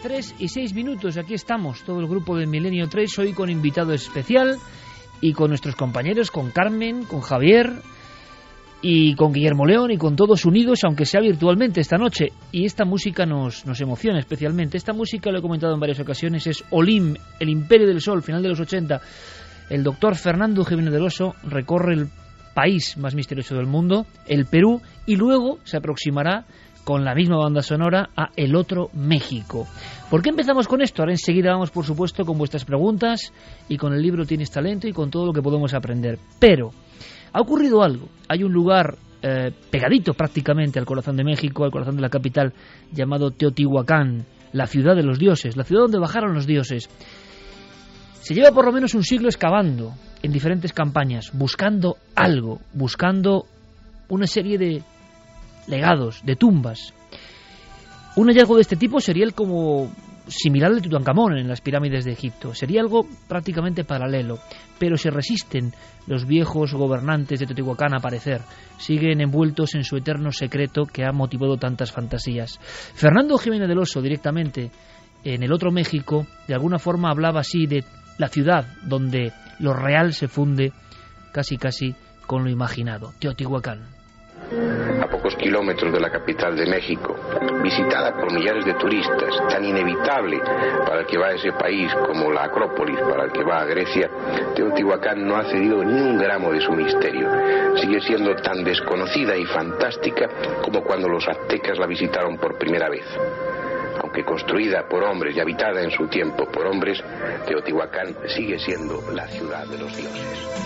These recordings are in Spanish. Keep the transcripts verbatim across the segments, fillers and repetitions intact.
tres y seis minutos, aquí estamos, todo el grupo de Milenio tres, hoy con invitado especial y con nuestros compañeros, con Carmen, con Javier y con Guillermo León y con todos unidos, aunque sea virtualmente esta noche. Y esta música nos, nos emociona especialmente. Esta música, lo he comentado en varias ocasiones, es Olim, el Imperio del Sol, final de los ochenta. El doctor Fernando Jiménez del Oso recorre el país más misterioso del mundo, el Perú, y luego se aproximará con la misma banda sonora a El Otro México. ¿Por qué empezamos con esto? Ahora enseguida vamos, por supuesto, con vuestras preguntas y con el libro Tienes Talento y con todo lo que podemos aprender. Pero ha ocurrido algo. Hay un lugar eh, pegadito prácticamente al corazón de México, al corazón de la capital, llamado Teotihuacán, la ciudad de los dioses, la ciudad donde bajaron los dioses. Se lleva por lo menos un siglo excavando en diferentes campañas, buscando algo, buscando una serie de legados, de tumbas. Un hallazgo de este tipo sería el como similar al de Tutankamón en las pirámides de Egipto. Sería algo prácticamente paralelo, pero se resisten los viejos gobernantes de Teotihuacán a aparecer. Siguen envueltos en su eterno secreto que ha motivado tantas fantasías. Fernando Jiménez del Oso, directamente en El Otro México, de alguna forma hablaba así de la ciudad donde lo real se funde casi casi con lo imaginado, Teotihuacán. A pocos kilómetros de la capital de México, visitada por millares de turistas, tan inevitable para el que va a ese país como la Acrópolis para el que va a Grecia, Teotihuacán no ha cedido ni un gramo de su misterio. Sigue siendo tan desconocida y fantástica como cuando los aztecas la visitaron por primera vez. Aunque construida por hombres y habitada en su tiempo por hombres, Teotihuacán sigue siendo la ciudad de los dioses.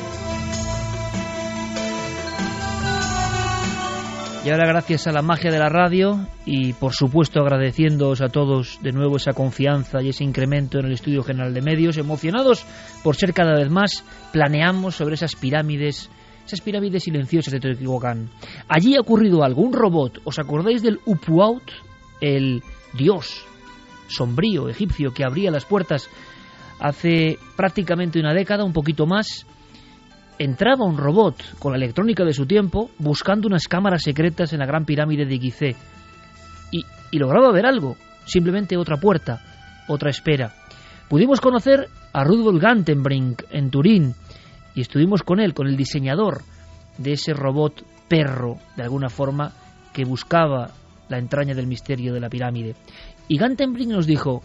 Y ahora, gracias a la magia de la radio y por supuesto agradeciéndoos a todos de nuevo esa confianza y ese incremento en el Estudio General de Medios, emocionados por ser cada vez más, planeamos sobre esas pirámides, esas pirámides silenciosas de Teotihuacán. Allí ha ocurrido algo, un robot. ¿Os acordáis del Upuaut, el dios sombrío egipcio que abría las puertas hace prácticamente una década, un poquito más? Entraba un robot con la electrónica de su tiempo buscando unas cámaras secretas en la gran pirámide de Gizeh y, y lograba ver algo, simplemente otra puerta, otra espera. Pudimos conocer a Rudolf Gantenbrink en Turín y estuvimos con él, con el diseñador de ese robot perro, de alguna forma, que buscaba la entraña del misterio de la pirámide. Y Gantenbrink nos dijo: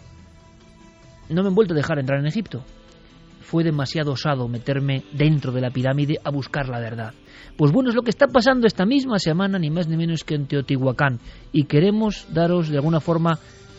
no me han vuelto a dejar entrar en Egipto. Fue demasiado osado meterme dentro de la pirámide a buscar la verdad. Pues bueno, es lo que está pasando esta misma semana, ni más ni menos que en Teotihuacán. Y queremos daros de alguna forma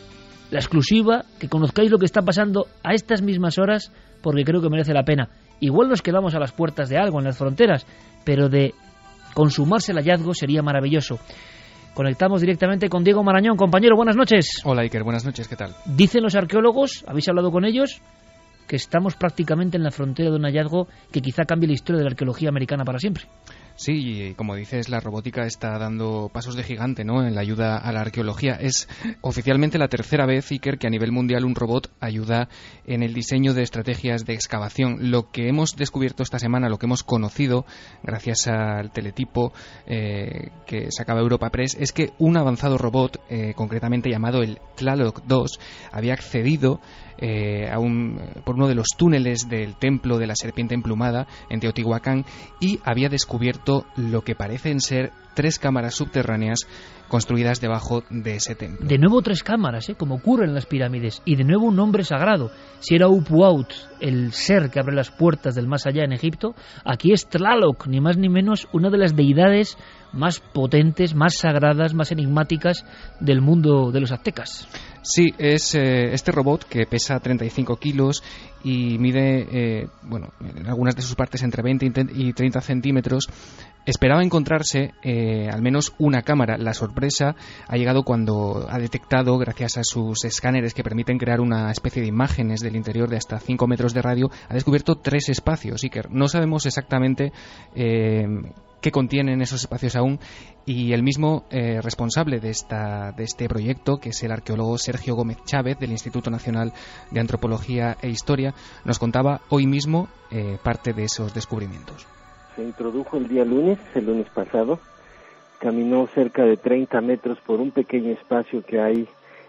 la exclusiva, que conozcáis lo que está pasando a estas mismas horas, porque creo que merece la pena. Igual nos quedamos a las puertas de algo en las fronteras, pero de consumarse el hallazgo sería maravilloso. Conectamos directamente con Diego Marañón. Compañero, buenas noches. Hola Iker, buenas noches, ¿qué tal? Dicen los arqueólogos, ¿habéis hablado con ellos?, que estamos prácticamente en la frontera de un hallazgo que quizá cambie la historia de la arqueología americana para siempre. Sí, y como dices, la robótica está dando pasos de gigante, ¿no?, en la ayuda a la arqueología. Es oficialmente la tercera vez, Iker, que a nivel mundial un robot ayuda en el diseño de estrategias de excavación. Lo que hemos descubierto esta semana, lo que hemos conocido gracias al teletipo eh, que sacaba Europa Press, es que un avanzado robot, eh, concretamente llamado el Tlaloc dos, había accedido Eh, a un, por uno de los túneles del templo de la serpiente emplumada en Teotihuacán y había descubierto lo que parecen ser tres cámaras subterráneas construidas debajo de ese templo. De nuevo tres cámaras, ¿eh? Como ocurre en las pirámides, y de nuevo un nombre sagrado. Si era Upuaut, el ser que abre las puertas del más allá en Egipto, aquí es Tlaloc, ni más ni menos una de las deidades más potentes, más sagradas, más enigmáticas del mundo de los aztecas. Sí, es eh, este robot que pesa treinta y cinco kilos y mide, eh, bueno, en algunas de sus partes entre veinte y treinta centímetros. Esperaba encontrarse eh, al menos una cámara. La sorpresa ha llegado cuando ha detectado, gracias a sus escáneres que permiten crear una especie de imágenes del interior de hasta cinco metros de radio, ha descubierto tres espacios. Iker, no sabemos exactamente eh, qué contienen esos espacios aún, y el mismo eh, responsable de, esta, de este proyecto, que es el arqueólogo Sergio Gómez Chávez del Instituto Nacional de Antropología e Historia, nos contaba hoy mismo eh, parte de esos descubrimientos. Se introdujo el día lunes, el lunes pasado, caminó cerca de treinta metros por un pequeño espacio que hay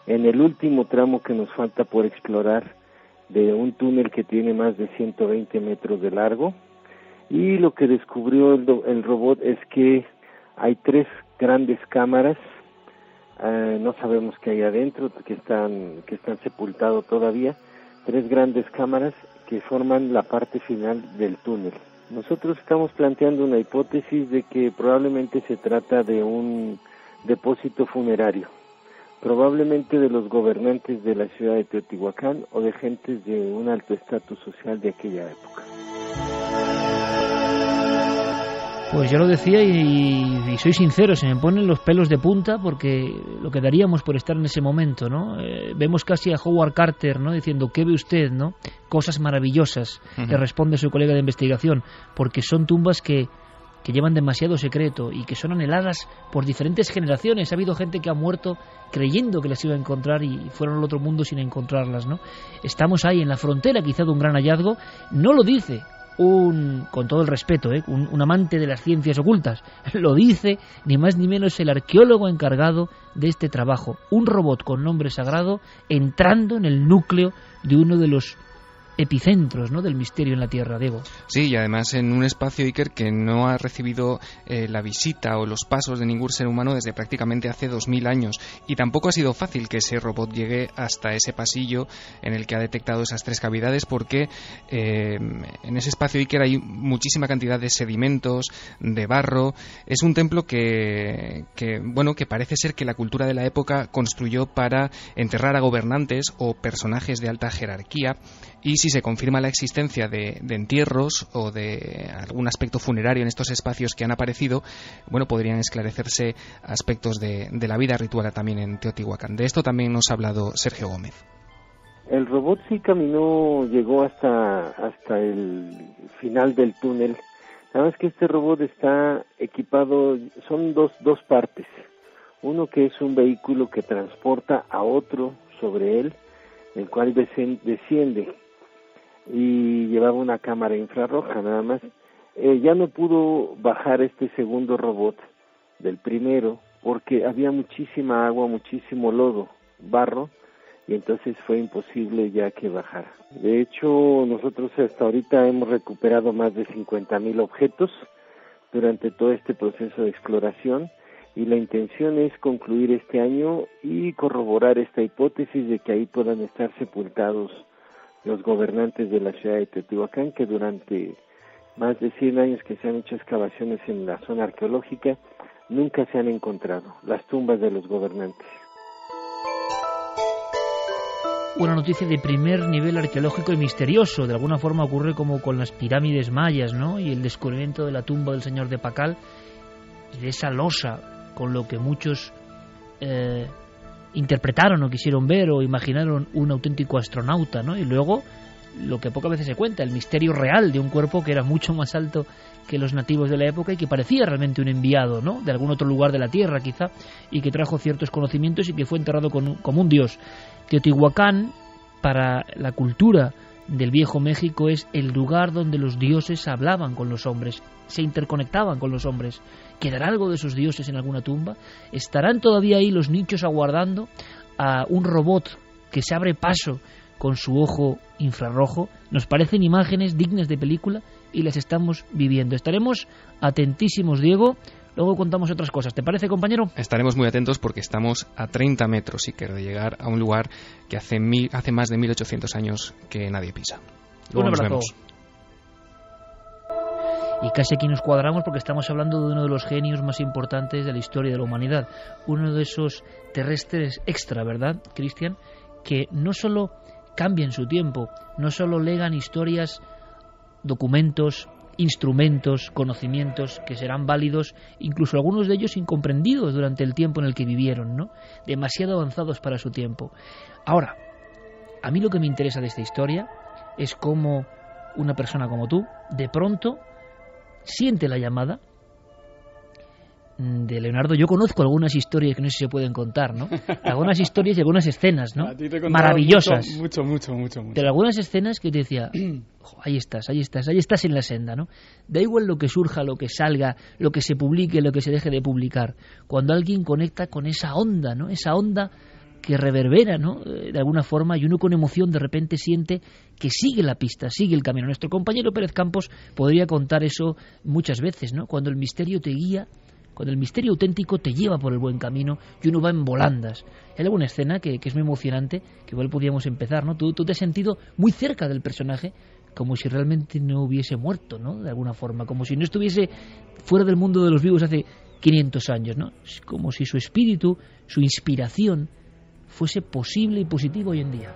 en el último tramo que nos falta por explorar, de un túnel que tiene más de ciento veinte metros de largo, y lo que descubrió el, el robot es que hay tres grandes cámaras, eh, no sabemos qué hay adentro, que están, que están sepultados todavía, tres grandes cámaras que forman la parte final del túnel. Nosotros estamos planteando una hipótesis de que probablemente se trata de un depósito funerario, probablemente de los gobernantes de la ciudad de Teotihuacán o de gentes de un alto estatus social de aquella época. Pues yo lo decía y, y soy sincero, se me ponen los pelos de punta porque lo que daríamos por estar en ese momento, ¿no? Eh, vemos casi a Howard Carter, ¿no? Diciendo, ¿qué ve usted, no? Cosas maravillosas, uh-huh. Le responde su colega de investigación, porque son tumbas que, que llevan demasiado secreto y que son anheladas por diferentes generaciones. Ha habido gente que ha muerto creyendo que las iba a encontrar y fueron al otro mundo sin encontrarlas, ¿no? Estamos ahí en la frontera quizá de un gran hallazgo, no lo dice un, con todo el respeto, ¿eh? un, un amante de las ciencias ocultas, lo dice ni más ni menos el arqueólogo encargado de este trabajo, un robot con nombre sagrado entrando en el núcleo de uno de los epicentros, ¿no?, del misterio en la Tierra, Diego. Sí, y además en un espacio, Iker, que no ha recibido eh, la visita o los pasos de ningún ser humano desde prácticamente hace dos mil años, y tampoco ha sido fácil que ese robot llegue hasta ese pasillo en el que ha detectado esas tres cavidades, porque eh, en ese espacio, Iker, hay muchísima cantidad de sedimentos, de barro. Es un templo que, que, bueno, que parece ser que la cultura de la época construyó para enterrar a gobernantes o personajes de alta jerarquía, y si se confirma la existencia de, de entierros o de algún aspecto funerario en estos espacios que han aparecido, bueno, podrían esclarecerse aspectos de, de la vida ritual también en Teotihuacán. De esto también nos ha hablado Sergio Gómez. El robot sí caminó, llegó hasta, hasta el final del túnel. Nada más que este robot está equipado, son dos, dos partes. Uno que es un vehículo que transporta a otro sobre él, el cual desciende y llevaba una cámara infrarroja nada más. Eh, ya no pudo bajar este segundo robot del primero porque había muchísima agua, muchísimo lodo, barro, y entonces fue imposible ya que bajara. De hecho, nosotros hasta ahorita hemos recuperado más de cincuenta mil objetos durante todo este proceso de exploración, y la intención es concluir este año y corroborar esta hipótesis de que ahí puedan estar sepultados los gobernantes de la ciudad de Teotihuacán, que durante más de cien años que se han hecho excavaciones en la zona arqueológica, nunca se han encontrado las tumbas de los gobernantes. Una noticia de primer nivel arqueológico y misterioso. De alguna forma ocurre como con las pirámides mayas, ¿no? Y el descubrimiento de la tumba del señor de Pacal y de esa losa, con lo que muchos eh, interpretaron o quisieron ver o imaginaron un auténtico astronauta, ¿no? Y luego, lo que pocas veces se cuenta, el misterio real de un cuerpo que era mucho más alto que los nativos de la época y que parecía realmente un enviado, ¿no?, de algún otro lugar de la Tierra quizá, y que trajo ciertos conocimientos y que fue enterrado con, como un dios. Teotihuacán, para la cultura del viejo México, es el lugar donde los dioses hablaban con los hombres, se interconectaban con los hombres. ¿Quedará algo de esos dioses en alguna tumba? ¿Estarán todavía ahí los nichos aguardando a un robot que se abre paso con su ojo infrarrojo? Nos parecen imágenes dignas de película y las estamos viviendo. Estaremos atentísimos, Diego. Luego contamos otras cosas. ¿Te parece, compañero? Estaremos muy atentos porque estamos a treinta metros, Iker, de llegar a un lugar que hace, mil, hace más de mil ochocientos años que nadie pisa. Luego un abrazo. Nos vemos. Y casi aquí nos cuadramos porque estamos hablando de uno de los genios más importantes de la historia de la humanidad. Uno de esos terrestres extra, ¿verdad, Cristian? Que no solo cambian su tiempo, no solo legan historias, documentos, instrumentos, conocimientos que serán válidos, incluso algunos de ellos incomprendidos durante el tiempo en el que vivieron, ¿no? Demasiado avanzados para su tiempo. Ahora, a mí lo que me interesa de esta historia es cómo una persona como tú, de pronto, siente la llamada de Leonardo. Yo conozco algunas historias que no sé si se pueden contar, ¿no? Algunas historias y algunas escenas, ¿no? Maravillosas. Mucho, mucho, mucho, mucho. Pero algunas escenas que te decía, oh, ahí estás, ahí estás, ahí estás en la senda, ¿no? Da igual lo que surja, lo que salga, lo que se publique, lo que se deje de publicar. Cuando alguien conecta con esa onda, ¿no? Esa onda que reverbera, ¿no?, de alguna forma, y uno con emoción de repente siente que sigue la pista, sigue el camino. Nuestro compañero Pérez Campos podría contar eso muchas veces, ¿no?, cuando el misterio te guía, cuando el misterio auténtico te lleva por el buen camino y uno va en volandas. Hay alguna escena que, que es muy emocionante, que igual podríamos empezar, ¿no? Tú, tú te has sentido muy cerca del personaje, como si realmente no hubiese muerto, ¿no?, de alguna forma, como si no estuviese fuera del mundo de los vivos hace quinientos años, ¿no? Como si su espíritu, su inspiración, fuese posible y positivo hoy en día.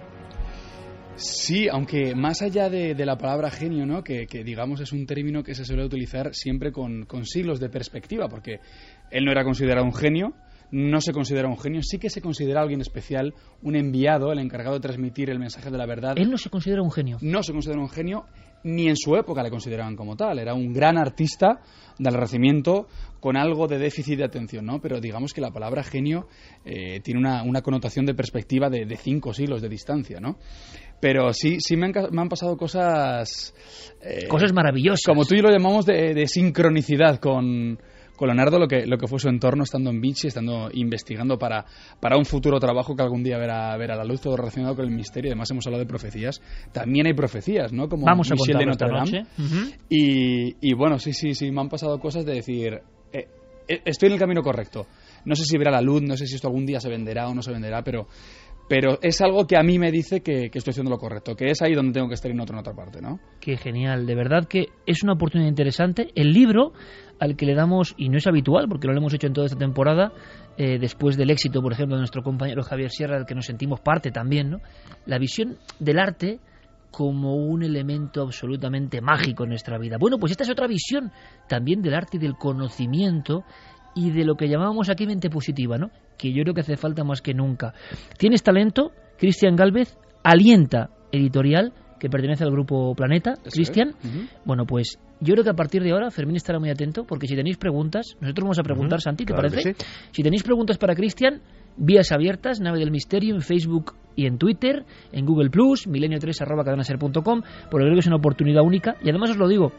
Sí, aunque más allá de, de la palabra genio, ¿no?, que, que digamos es un término que se suele utilizar siempre con, con siglos de perspectiva, porque él no era considerado un genio, no se considera un genio, sí que se considera alguien especial, un enviado, el encargado de transmitir el mensaje de la verdad. Él no se considera un genio. No se considera un genio, ni en su época le consideraban como tal. Era un gran artista del Renacimiento con algo de déficit de atención, ¿no? Pero digamos que la palabra genio eh, tiene una, una connotación de perspectiva de, de cinco siglos de distancia, ¿no? Pero sí, sí me han, me han pasado cosas... Eh, cosas maravillosas. Como tú y yo lo llamamos de, de sincronicidad con, con Leonardo, lo que, lo que fue su entorno estando en Vinci, estando investigando para, para un futuro trabajo que algún día verá, verá la luz, todo relacionado con el misterio. Además hemos hablado de profecías. También hay profecías, ¿no? Como Vamos a Michel de Notre Notre Dame. Uh-huh. Y, y bueno, sí, sí, sí, me han pasado cosas de decir... Eh, estoy en el camino correcto. No sé si verá la luz, no sé si esto algún día se venderá o no se venderá, pero... Pero es algo que a mí me dice que, que estoy haciendo lo correcto, que es ahí donde tengo que estar y no en otra parte, ¿no? Qué genial, de verdad que es una oportunidad interesante. El libro al que le damos, y no es habitual porque no lo hemos hecho en toda esta temporada, eh, después del éxito, por ejemplo, de nuestro compañero Javier Sierra, del que nos sentimos parte también, ¿no? La visión del arte como un elemento absolutamente mágico en nuestra vida. Bueno, pues esta es otra visión también del arte y del conocimiento y de lo que llamábamos aquí mente positiva, ¿no?, que yo creo que hace falta más que nunca. Tienes talento, Cristian Gálvez, Alienta Editorial, que pertenece al grupo Planeta. Cristian, uh-huh. Bueno, pues yo creo que a partir de ahora Fermín estará muy atento, porque si tenéis preguntas, nosotros vamos a preguntar, uh-huh. Santi, ¿te claro parece? Sí. Si tenéis preguntas para Cristian, vías abiertas, Nave del Misterio, en Facebook y en Twitter, en Google Plus, milenio tres arroba cadenaser punto com, porque creo que es una oportunidad única. Y además os lo digo,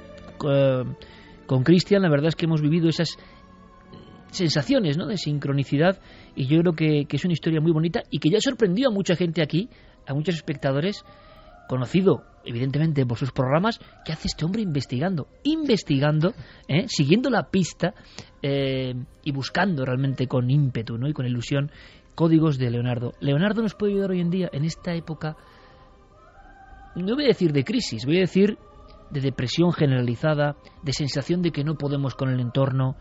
eh, con Cristian la verdad es que hemos vivido esas sensaciones, ¿no?, de sincronicidad, y yo creo que, que es una historia muy bonita y que ya sorprendió a mucha gente aquí, a muchos espectadores, conocido evidentemente por sus programas. ¿Qué hace este hombre investigando? Investigando, ¿eh?, siguiendo la pista eh, y buscando realmente con ímpetu, ¿no?, y con ilusión códigos de Leonardo. Leonardo nos puede ayudar hoy en día, en esta época, no voy a decir de crisis, voy a decir de depresión generalizada, de sensación de que no podemos con el entorno.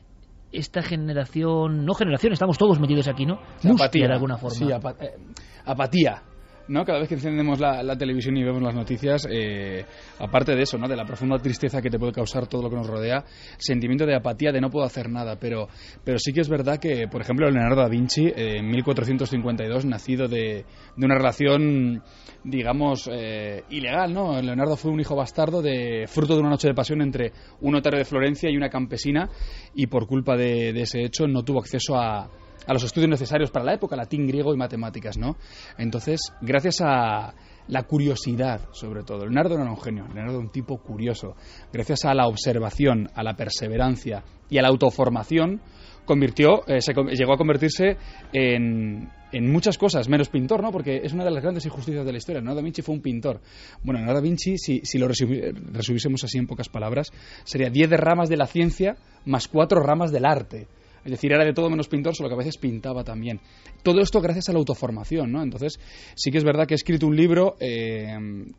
Esta generación, no generación, estamos todos metidos aquí, ¿no? Apatía, de alguna forma. Sí, apa- eh, apatía, ¿no? Cada vez que encendemos la, la televisión y vemos las noticias, eh, aparte de eso, ¿no?, de la profunda tristeza que te puede causar todo lo que nos rodea, sentimiento de apatía, de no puedo hacer nada, pero, pero sí que es verdad que, por ejemplo, Leonardo da Vinci, eh, en mil cuatrocientos cincuenta y dos, nacido de, de una relación, digamos, eh, ilegal, ¿no? Leonardo fue un hijo bastardo, de fruto de una noche de pasión entre un notario de Florencia y una campesina, y por culpa de, de ese hecho no tuvo acceso a a los estudios necesarios para la época, latín, griego y matemáticas, ¿no? Entonces, gracias a la curiosidad, sobre todo, Leonardo no era un genio, Leonardo era un tipo curioso. Gracias a la observación, a la perseverancia y a la autoformación, convirtió, eh, se, llegó a convertirse en, en muchas cosas, menos pintor, ¿no? Porque es una de las grandes injusticias de la historia. Leonardo da Vinci fue un pintor. Bueno, Leonardo da Vinci, si, si lo resumiésemos así en pocas palabras, sería diez ramas de la ciencia más cuatro ramas del arte. Es decir, era de todo menos pintor, solo que a veces pintaba también. Todo esto gracias a la autoformación, ¿no? Entonces, sí que es verdad que he escrito un libro eh,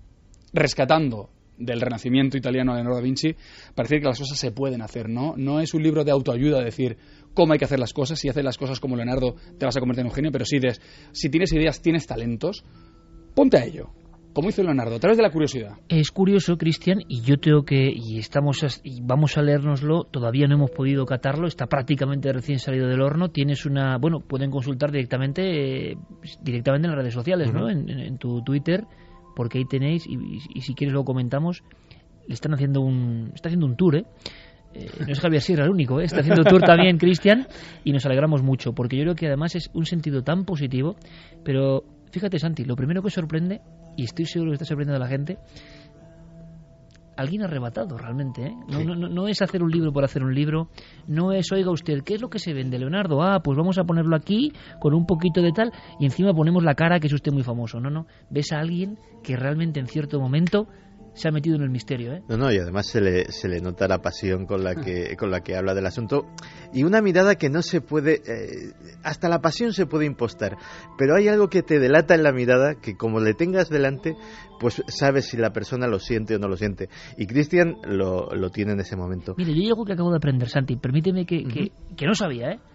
rescatando del Renacimiento italiano a Leonardo da Vinci, para decir que las cosas se pueden hacer, ¿no? No es un libro de autoayuda, de decir cómo hay que hacer las cosas. Si haces las cosas como Leonardo te vas a convertir en un genio, pero sí, de, si tienes ideas, tienes talentos, ponte a ello. Como hizo Leonardo, a través de la curiosidad. Es curioso, Cristian, y yo tengo que, y estamos, a, y vamos a leérnoslo, todavía no hemos podido catarlo, está prácticamente recién salido del horno. Tienes una, bueno, pueden consultar directamente, eh, directamente en las redes sociales, uh-huh. ¿no? En, en, en tu Twitter, porque ahí tenéis, y, y, y si quieres lo comentamos, le están haciendo un, está haciendo un tour, ¿eh? Eh, no es Javier Sierra el único, ¿eh? Está haciendo tour también Cristian, y nos alegramos mucho, porque yo creo que además es un sentido tan positivo. Pero fíjate, Santi, lo primero que sorprende, y estoy seguro que está sorprendiendo a la gente, alguien arrebatado realmente, ¿eh? No, Sí. no, no, no es hacer un libro por hacer un libro, no es, oiga usted, ¿qué es lo que se vende, Leonardo? Ah, pues vamos a ponerlo aquí con un poquito de tal y encima ponemos la cara que es usted muy famoso. No, no, ves a alguien que realmente en cierto momento se ha metido en el misterio, ¿eh? No, no, y además se le, se le nota la pasión con la que con la que habla del asunto y una mirada que no se puede, eh, hasta la pasión se puede impostar, pero hay algo que te delata en la mirada que como le tengas delante, pues sabes si la persona lo siente o no lo siente. Y Cristian lo, lo tiene en ese momento. Mire, yo hay algo que acabo de aprender, Santi, permíteme que, Uh-huh. que, que no sabía, ¿eh?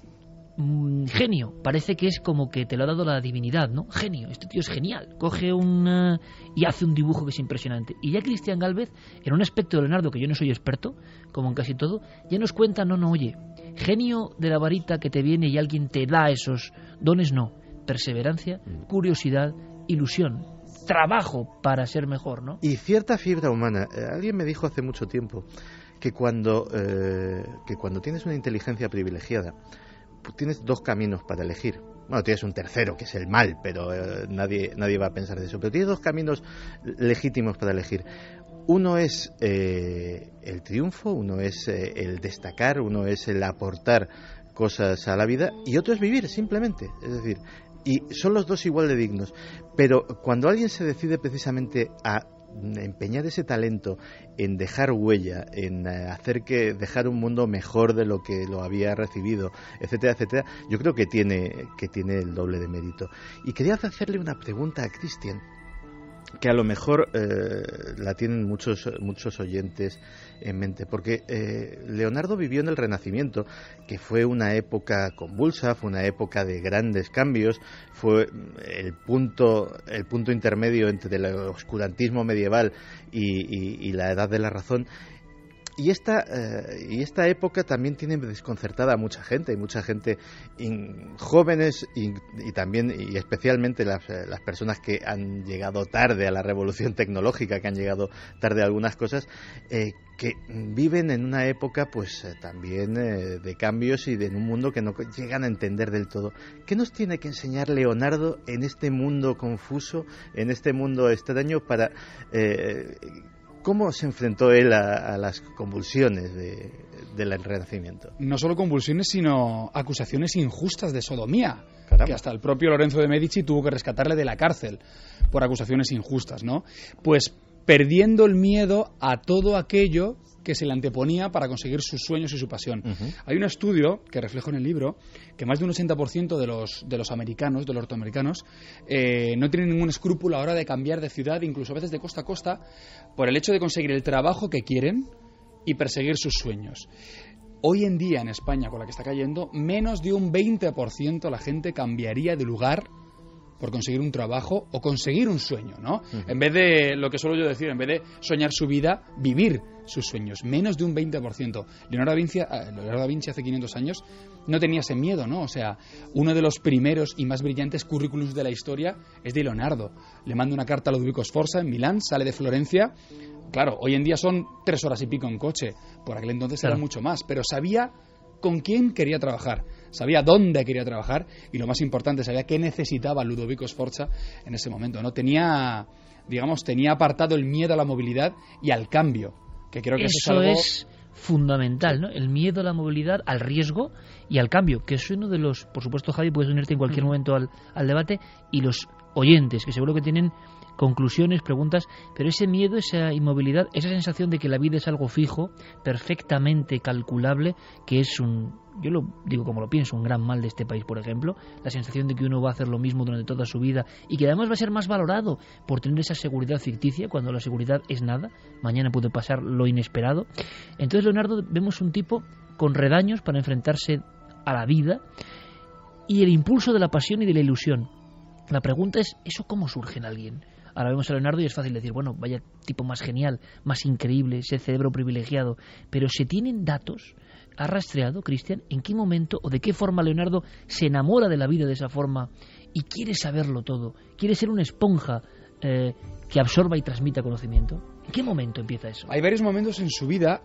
Mm, genio, parece que es como que te lo ha dado la divinidad, ¿no? Genio, este tío es genial, coge una y hace un dibujo que es impresionante. Y ya Cristian Gálvez, en un aspecto de Leonardo que yo no soy experto, como en casi todo, ya nos cuenta, no, no, oye, genio de la varita que te viene y alguien te da esos dones, no, perseverancia, curiosidad, ilusión, trabajo para ser mejor, ¿no? Y cierta fibra humana. Eh, alguien me dijo hace mucho tiempo que cuando, eh, que cuando tienes una inteligencia privilegiada, pues tienes dos caminos para elegir. Bueno, tienes un tercero, que es el mal, pero eh, nadie, nadie va a pensar de eso. Pero tienes dos caminos legítimos para elegir. Uno es eh, el triunfo, uno es eh, el destacar, uno es el aportar cosas a la vida, y otro es vivir, simplemente. Es decir, y son los dos igual de dignos. Pero cuando alguien se decide precisamente a empeñar ese talento en dejar huella, en hacer que dejar un mundo mejor de lo que lo había recibido, etcétera, etcétera, yo creo que tiene que tiene el doble de mérito. Y quería hacerle una pregunta a Cristian, que a lo mejor eh, la tienen muchos muchos oyentes en mente, porque eh, Leonardo vivió en el Renacimiento, que fue una época convulsa, fue una época de grandes cambios, fue el punto el punto intermedio entre el oscurantismo medieval y, y, y la Edad de la Razón. Y esta, eh, y esta época también tiene desconcertada a mucha gente, y mucha gente in, jóvenes y, y también y especialmente las, las personas que han llegado tarde a la revolución tecnológica, que han llegado tarde a algunas cosas, eh, que viven en una época pues eh, también eh, de cambios y de en un mundo que no llegan a entender del todo. ¿Qué nos tiene que enseñar Leonardo en este mundo confuso, en este mundo extraño para... Eh, ¿Cómo se enfrentó él a, a las convulsiones de, del Renacimiento? No solo convulsiones, sino acusaciones injustas de sodomía. Caramba. Que hasta el propio Lorenzo de Medici tuvo que rescatarle de la cárcel por acusaciones injustas, ¿no? Pues perdiendo el miedo a todo aquello que se le anteponía para conseguir sus sueños y su pasión. Uh-huh. Hay un estudio que reflejo en el libro que más de un ochenta por ciento de los, de los americanos, de los norteamericanos, eh, no tienen ningún escrúpulo a la hora de cambiar de ciudad, incluso a veces de costa a costa, por el hecho de conseguir el trabajo que quieren y perseguir sus sueños. Hoy en día en España, con la que está cayendo, menos de un veinte por ciento la gente cambiaría de lugar por conseguir un trabajo o conseguir un sueño, ¿no? Uh-huh. En vez de, lo que suelo yo decir, en vez de soñar su vida, vivir sus sueños. Menos de un veinte por ciento. Leonardo da Vinci, Leonardo da Vinci hace quinientos años no tenía ese miedo, ¿no? O sea, uno de los primeros y más brillantes currículums de la historia es de Leonardo. Le manda una carta a Ludovico Sforza en Milán, sale de Florencia. Claro, hoy en día son tres horas y pico en coche. Por aquel entonces claro. Era mucho más. Pero sabía con quién quería trabajar, sabía dónde quería trabajar y lo más importante, sabía qué necesitaba Ludovico Sforza en ese momento, ¿no? Tenía, digamos, tenía apartado el miedo a la movilidad y al cambio, que creo que eso, eso es algo... es fundamental, ¿no? El miedo a la movilidad, al riesgo y al cambio, que es uno de los, por supuesto, Javi, puedes unirte en cualquier momento al, al debate, y los oyentes, que seguro que tienen conclusiones, preguntas, pero ese miedo, esa inmovilidad, esa sensación de que la vida es algo fijo, perfectamente calculable, que es un, yo lo digo como lo pienso, un gran mal de este país, por ejemplo, la sensación de que uno va a hacer lo mismo durante toda su vida y que además va a ser más valorado por tener esa seguridad ficticia, cuando la seguridad es nada, mañana puede pasar lo inesperado. Entonces, Leonardo, vemos un tipo con redaños para enfrentarse a la vida y el impulso de la pasión y de la ilusión. La pregunta es, ¿eso cómo surge en alguien? Ahora vemos a Leonardo y es fácil decir, bueno, vaya tipo más genial, más increíble, ese cerebro privilegiado. Pero ¿se tienen datos? ¿Ha rastreado, Cristian, en qué momento o de qué forma Leonardo se enamora de la vida de esa forma y quiere saberlo todo? ¿Quiere ser una esponja eh, que absorba y transmita conocimiento? ¿En qué momento empieza eso? Hay varios momentos en su vida,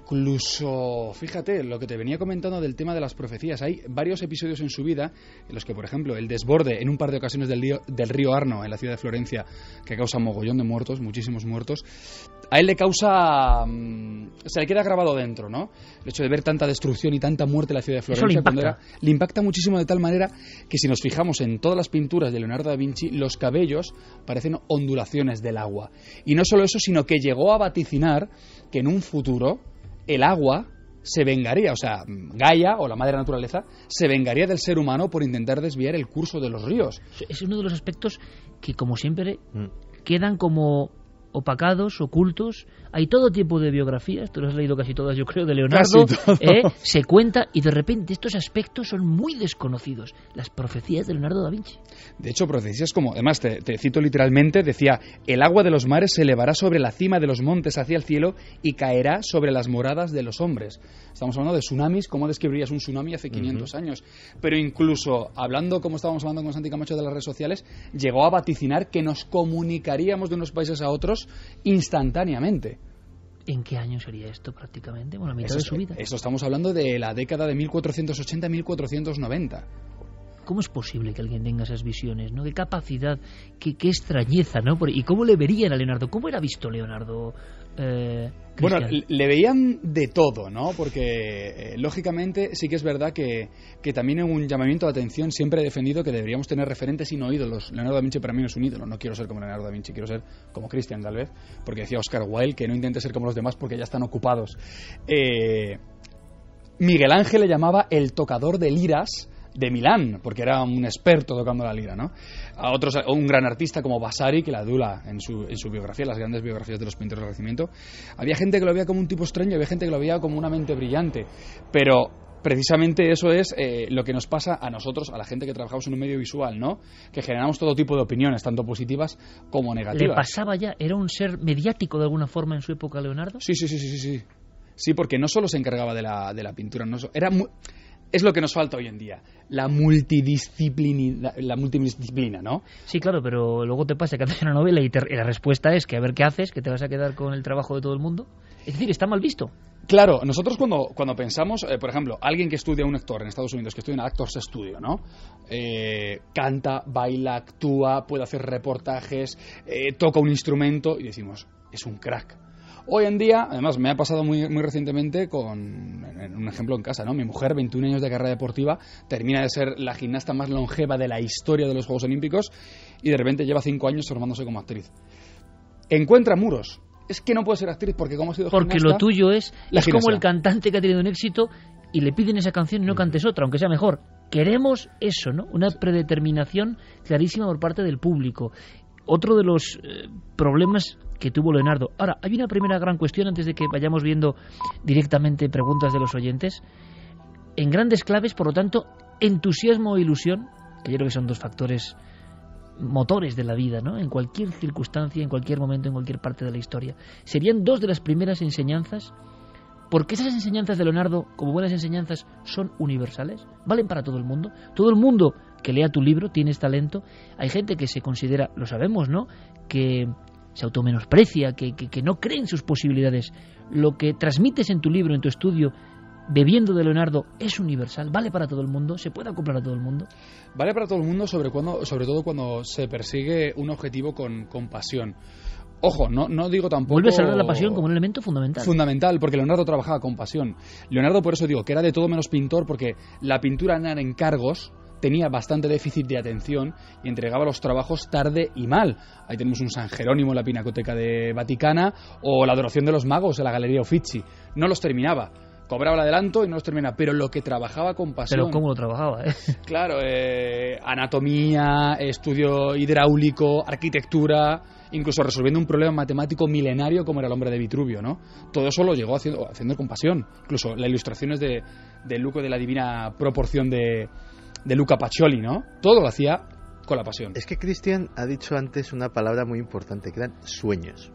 incluso, fíjate, lo que te venía comentando del tema de las profecías. Hay varios episodios en su vida en los que, por ejemplo, el desborde en un par de ocasiones del río, del río Arno, en la ciudad de Florencia, que causa mogollón de muertos, muchísimos muertos, a él le causa... se le queda grabado dentro, ¿no? El hecho de ver tanta destrucción y tanta muerte en la ciudad de Florencia. Eso le cuando impacta. Era, le impacta muchísimo, de tal manera que si nos fijamos en todas las pinturas de Leonardo da Vinci, los cabellos parecen ondulaciones del agua. Y no solo eso, sino que llegó a vaticinar que en un futuro el agua se vengaría, o sea, Gaia, o la madre naturaleza, se vengaría del ser humano por intentar desviar el curso de los ríos. Es uno de los aspectos que, como siempre, Mm. quedan como opacados, ocultos. Hay todo tipo de biografías, tú lo has leído casi todas, yo creo, de Leonardo. Casi todo. ¿eh? Se cuenta, y de repente estos aspectos son muy desconocidos. Las profecías de Leonardo da Vinci. De hecho, profecías como, además te, te cito literalmente, decía: el agua de los mares se elevará sobre la cima de los montes hacia el cielo y caerá sobre las moradas de los hombres. Estamos hablando de tsunamis. ¿Cómo describirías un tsunami hace quinientos uh-huh. años? Pero incluso, hablando como estábamos hablando con Santi Camacho de las redes sociales, llegó a vaticinar que nos comunicaríamos de unos países a otros instantáneamente. ¿En qué año sería esto prácticamente? Bueno, a mitad Eso, de su vida. Eso estamos hablando de la década de mil cuatrocientos ochenta a mil cuatrocientos noventa. ¿Cómo es posible que alguien tenga esas visiones, ¿no? Qué capacidad, qué, qué extrañeza, ¿no? ¿Y cómo le verían a Leonardo? ¿Cómo era visto Leonardo? Eh, bueno, le veían de todo, ¿no? Porque, eh, lógicamente, sí que es verdad que, que también en un llamamiento de atención siempre he defendido que deberíamos tener referentes y no ídolos. Leonardo da Vinci para mí no es un ídolo. No quiero ser como Leonardo da Vinci, quiero ser como Christian, tal vez. Porque decía Oscar Wilde que no intente ser como los demás porque ya están ocupados. Eh, Miguel Ángel le llamaba el tocador de liras de Milán, porque era un experto tocando la lira, ¿no? A otros, un gran artista como Vasari, que la adula en su, en su biografía, las grandes biografías de los pintores del Renacimiento. Había gente que lo veía como un tipo extraño, había gente que lo veía como una mente brillante, pero precisamente eso es eh, lo que nos pasa a nosotros, a la gente que trabajamos en un medio visual, ¿no? Que generamos todo tipo de opiniones, tanto positivas como negativas. ¿Le pasaba ya? ¿Era un ser mediático de alguna forma en su época, Leonardo? Sí, sí, sí, sí, sí, sí. Sí, porque no solo se encargaba de la, de la pintura, no so, era muy... Es lo que nos falta hoy en día, la multidisciplina, la multidisciplina, ¿no? Sí, claro, pero luego te pasa que haces una novela y, te, y la respuesta es que a ver qué haces, que te vas a quedar con el trabajo de todo el mundo. Es decir, está mal visto. Claro, nosotros cuando, cuando pensamos, eh, por ejemplo, alguien que estudia un actor en Estados Unidos, que estudia en Actors Studio, ¿no? Eh, canta, baila, actúa, puede hacer reportajes, eh, toca un instrumento y decimos, es un crack. Hoy en día, además, me ha pasado muy, muy recientemente con en un ejemplo en casa, ¿no? Mi mujer, veintiún años de carrera deportiva, termina de ser la gimnasta más longeva de la historia de los Juegos Olímpicos y de repente lleva cinco años formándose como actriz. Encuentra muros. Es que no puede ser actriz porque como ha sido porque gimnasta... Porque lo tuyo es, es como gimnasia. El cantante que ha tenido un éxito y le piden esa canción y no cantes otra, aunque sea mejor. Queremos eso, ¿no? Una predeterminación clarísima por parte del público. Otro de los eh, problemas que tuvo Leonardo. Ahora, hay una primera gran cuestión antes de que vayamos viendo directamente preguntas de los oyentes. En grandes claves, por lo tanto, entusiasmo o ilusión, que yo creo que son dos factores motores de la vida, ¿no? En cualquier circunstancia, en cualquier momento, en cualquier parte de la historia. Serían dos de las primeras enseñanzas, porque esas enseñanzas de Leonardo, como buenas enseñanzas, son universales, valen para todo el mundo. Todo el mundo que lea tu libro tienes talento. Hay gente que se considera, lo sabemos, ¿no?, que se automenosprecia, que, que, que no cree en sus posibilidades. Lo que transmites en tu libro, en tu estudio, bebiendo de Leonardo, es universal, vale para todo el mundo, se puede acoplar a todo el mundo. Vale para todo el mundo, sobre, cuando, sobre todo cuando se persigue un objetivo con, con pasión. Ojo, no, no digo tampoco... Vuelves a hablar de la pasión como un elemento fundamental. Fundamental, porque Leonardo trabajaba con pasión. Leonardo, por eso digo, que era de todo menos pintor, porque la pintura en encargos tenía bastante déficit de atención y entregaba los trabajos tarde y mal. Ahí tenemos un San Jerónimo en la Pinacoteca de Vaticana o la Adoración de los Magos en la Galería Uffizi. No los terminaba. Cobraba el adelanto y no los terminaba, pero lo que trabajaba con pasión... Pero ¿cómo lo trabajaba? ¿eh? Claro, eh, anatomía, estudio hidráulico, arquitectura, incluso resolviendo un problema matemático milenario como era el hombre de Vitruvio, ¿no? Todo eso lo llegó haciendo, haciendo con pasión. Incluso las ilustraciones de, de Luco de la Divina Proporción de, de Luca Pacioli, ¿no? Todo lo hacía con la pasión. Es que Christian ha dicho antes una palabra muy importante, que eran sueños.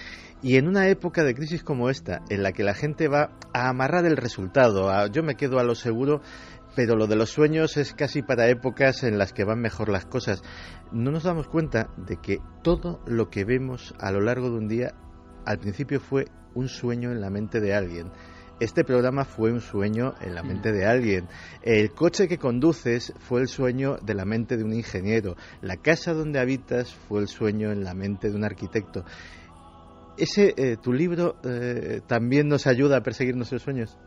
Y en una época de crisis como esta, en la que la gente va a amarrar el resultado, a, yo me quedo a lo seguro, pero lo de los sueños es casi para épocas en las que van mejor las cosas, no nos damos cuenta de que todo lo que vemos a lo largo de un día al principio fue un sueño en la mente de alguien. Este programa fue un sueño en la mente de alguien. El coche que conduces fue el sueño de la mente de un ingeniero. La casa donde habitas fue el sueño en la mente de un arquitecto. Ese, eh, tu libro eh, también nos ayuda a perseguir nuestros sueños.